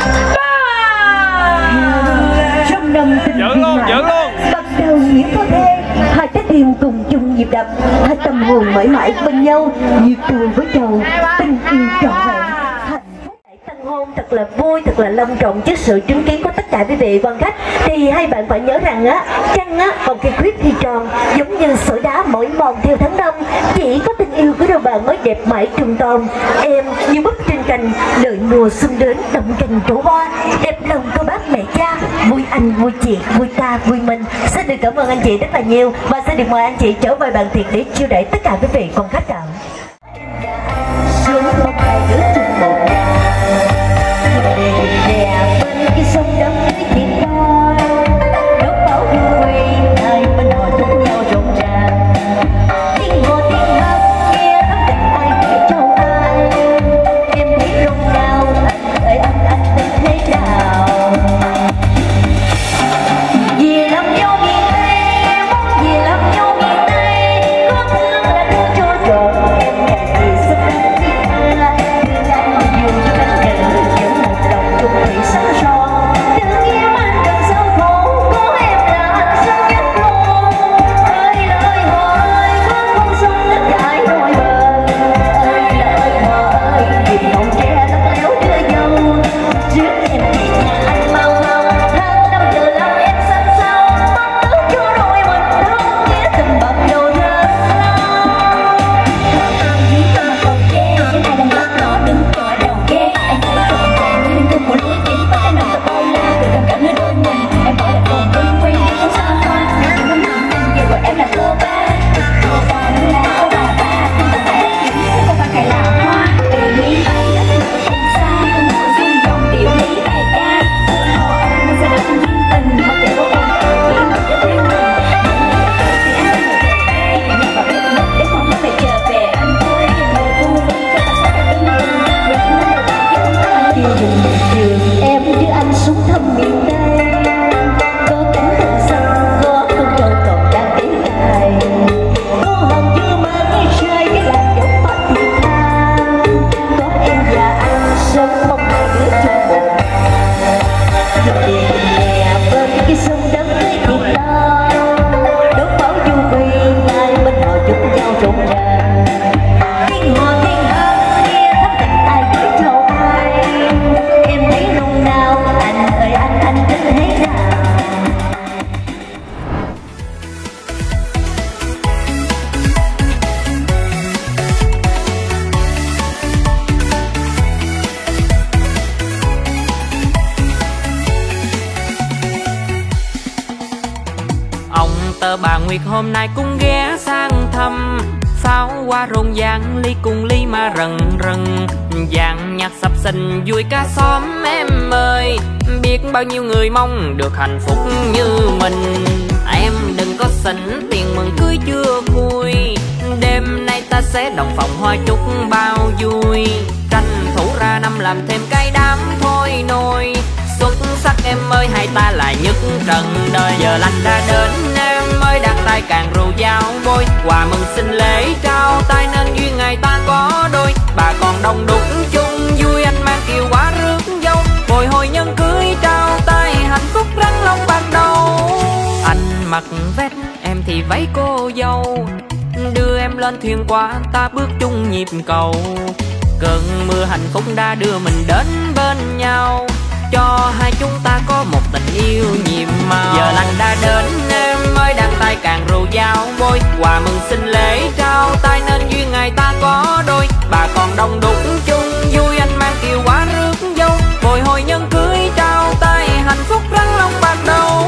ba. Trong năm tình dữ luôn, dữ luôn. Bắt đầu những có thê, hai trái tim cùng chung nhịp đập, hai tâm hồn mãi mãi bên nhau như cừu với trầu, tình yêu trọn vẹn. Tân hôn thật là vui, thật là long trọng trước sự chứng kiến của tất cả quý vị quan khách. Thì hai bạn phải nhớ rằng á, trăng á còn cây khuyết thì tròn, giống như sỏi đá mỗi mòn theo tháng năm. Chỉ có tình yêu của đôi bạn mới đẹp mãi trường tồn. Em như bức trên cành, đợi mùa xuân đến đậm cành trổ hoa, đẹp lòng cô bác mẹ cha, vui anh vui chị, vui ta vui mình. Xin được cảm ơn anh chị rất là nhiều và xin được mời anh chị trở về bàn tiệc để chiêu đãi tất cả quý vị quan khách ạ. Xuống một bài đứa chung một đè bên cái sông đắm với thiên to, nước báo vui hai bên họ thúc nhau rộn ràng, tiếng hò tiếng hát nghe thắm tình ai kể cho ai, em thấy rung nào anh ơi anh anh tình thế nào, vì làm nhau miền Tây mong vì làm nhau miền Tây, có thương là thương cho trọn em ngày gì sắp đến biết ai, thương anh nhiều cho anh gần những một lòng chung thủy sáng son, đừng em anh đừng sao khổ, có em là anh xứng nhất luôn, ơi là ơi họ ơi có con sông nước dài đôi bờ, ơi là ơi họ ơi nhìn ngọn tre lắc léo đưa dâu, trước em về nhà anh mau mau, tháng năm giờ làm em xanh xao, mắt nước cho đôi mình thương nghĩa tình bằng đầu thơ dưới cơn còn che, những ai đang lắc ló đứng chờ đầu ghe, anh thấy trọn vẹn hương thơm của lúa chín và cái nồng thật bao la từ tình cảm nơi đôi mình, em bỏ lại cùng quên quên đi không xa hoa, những năm tháng tình yêu của em là cô ba, cô ba là cô bà ba, tất cả những chuyện cô ba cài là hoa, về lý bay đã từng không xa, không mùa xuân dòng điệu lý bài ca, họ anh sẽ đã không duyên tình, mặc để cô ôm chỉ một đứa theo mình, những ngày tới thì anh sẽ được về, nhà bà bếp mệt để không có phải trở về, anh ơi người cô vinh cho ta sẽ tin mình, những năm đầu tiên chúng ta chưa dừng một trường, em với anh xuống thăm miền Tây, có cánh rừng xanh, có con trâu còn đang tiếng cài, có hòn dưa mang nghe rơi cái làn gió phát thiệt tha, có em và anh sống mong hai đứa chung một về nhà bên cái sông đắm với thiệt to, đốt pháo du vi hai bên họ chúc nhau rộn ràng, tiếng hò tiếng hát nghe thắm tình ai gửi cho ai, em thấy nung nao anh ơi anh anh tính thế nào. Ông tơ bà Nguyệt hôm nay cũng ghé sang thăm, pháo hoa rộn ràng ly cùng ly mà rần rần, dàn nhạc sập sình vui cả xóm em ơi, biết bao nhiêu người mong được hạnh phúc như mình, em đừng có xỉn tiền mừng cưới chưa vui, đêm nay ta sẽ đồng phòng hoa chúc bao vui, tranh thủ ra năm làm thêm cái đám thôi nôi, xuất sắc em ơi hai ta là nhất trần đời, giờ lành đã đến em ơi đang tay càng rượu giao bôi, quà mừng xin lễ trao tay nên duyên ngày ta có đôi, bà còn đông đúc chung vui anh mang kiều quá rước dâu, bồi hồi nhân cưới trao tay hạnh phúc mặc vest, em thì váy cô dâu. Đưa em lên thuyền qua, ta bước chung nhịp cầu. Cơn mưa hạnh phúc đã đưa mình đến bên nhau, cho hai chúng ta có một tình yêu nhiệm màu. Giờ lành đã đến, em mới đăng tay càng rượu giao bôi. Quà mừng sinh lễ trao tay nên duyên ngày ta có đôi. Bà còn đông đúc chung vui, anh mang kiều quá rước dâu. Bồi hồi nhân cưới trao tay, hạnh phúc răng long bạc đầu.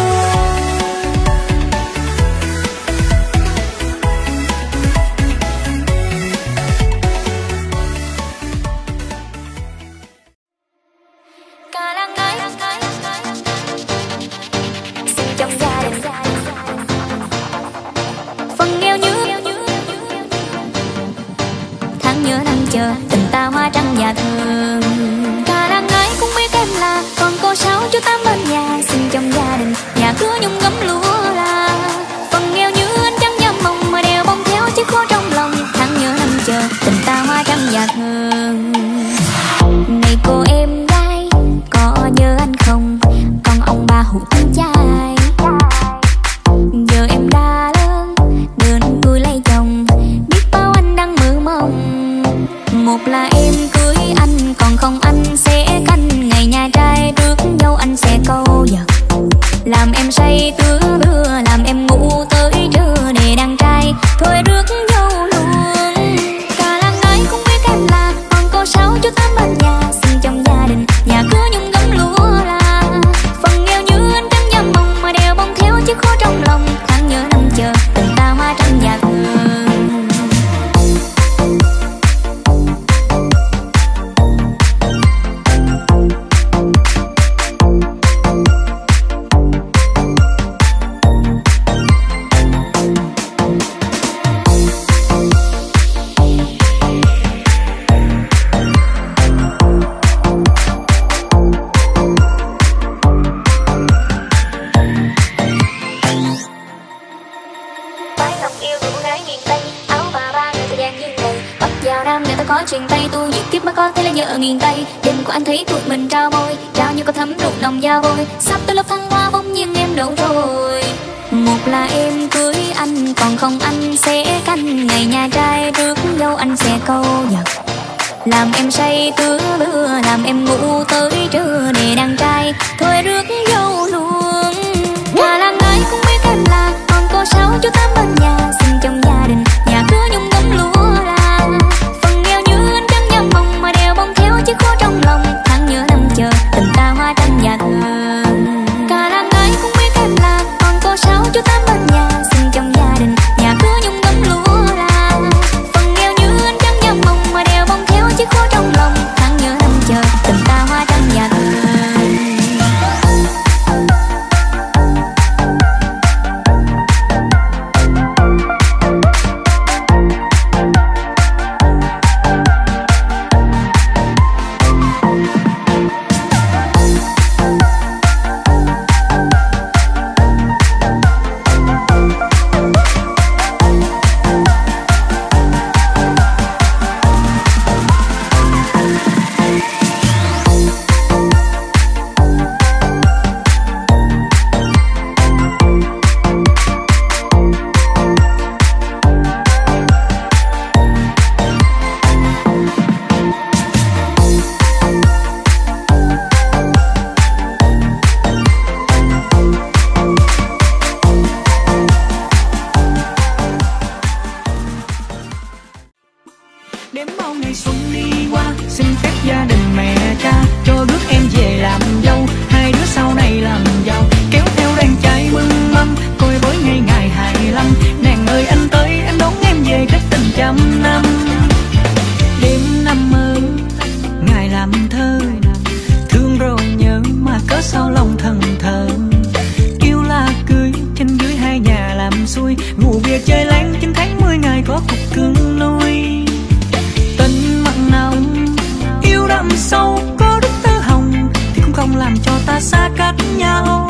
Chờ tình ta hoa trăng và thơm. Cả làng ấy cũng biết em là con cô sáu chú tám bên nhà. Xin trong gia đình nhà cửa nhung gấm lúa là phần nghèo như anh trăng da mồng mà đeo bông theo chiếc khô trong lòng. Tháng nhớ năm chờ tình ta hoa trăng và thơm. Này cô em gái có nhớ anh không, con ông bà hủ tiếu chai. Giờ em đã lớn đến tuổi lấy chồng, biết bao anh đang mơ mộng. Một là em cưới anh, còn không anh sẽ canh. Ngày nhà trai rước dâu anh sẽ câu giật, làm em say tứa lưa, làm em ngủ tới trưa để đàn trai thôi rước dâu luôn. Cả làng ấy cũng biết em là con cô sáu chú tám bên nhà. Xin trong gia đình nhà cửa nhung gấm lúa là phần nghèo như anh trăng da mồng mà đeo bông theo chiếc khô trong lòng. Tháng nhớ năm chờ tình ta hoa trăng và thơm. Có chuyện tay tu diệt kiếp mới có thể là vợ nghiền tay. Đêm của anh thấy tụi mình trao môi, trao như có thấm đục lòng da vôi. Sắp tới lớp thăng hoa bỗng nhiên em đâu rồi. Một là em cưới anh, còn không anh sẽ canh. Ngày nhà trai rước dâu anh sẽ câu giật, làm em say tứa lưa, làm em ngủ tới trưa để đàn trai thôi rước dâu luôn. Cả làng ấy cũng biết em là con cô sáu chú tám bên nhà. Xin trong gia đình nhà cửa nhung gấm lúa là phần nghèo như anh trăng da mồng mà đeo bông theo chiếc khô trong lòng. Tháng nhớ năm chờ tình ta hoa trăng và thơm. Cả làng ấy cũng biết em là con cô sáu chú tám bên nhà. Xin trong gia đình nhà cửa nhung gấm lúa là phần nghèo như anh trăng da mồng mà đeo bông theo chiếc khô trong lòng. Tháng nhớ năm chờ tình ta hoa trăng và thơm. Đếm bao ngày xuân đi qua, xin phép gia đình mẹ cha cho rước em về làm dâu. Hai đứa sau này làm giàu, kéo theo đàn trai bưng mâm, coi bối ngày ngày hai mươi lăm. Nàng ơi anh tới, em đón em về cách tình trăm năm. Đêm năm mơ, ngày làm thơ, thương rồi nhớ mà cớ sao lòng thần thờ. Kêu là cưới, trên dưới hai nhà làm xuôi, ngủ bia chơi láng chín tháng mười ngày có cuộc cưng nuôi. Tình mặn nồng yêu đậm sâu có đức tơ hồng thì cũng không làm cho ta xa cách nhau.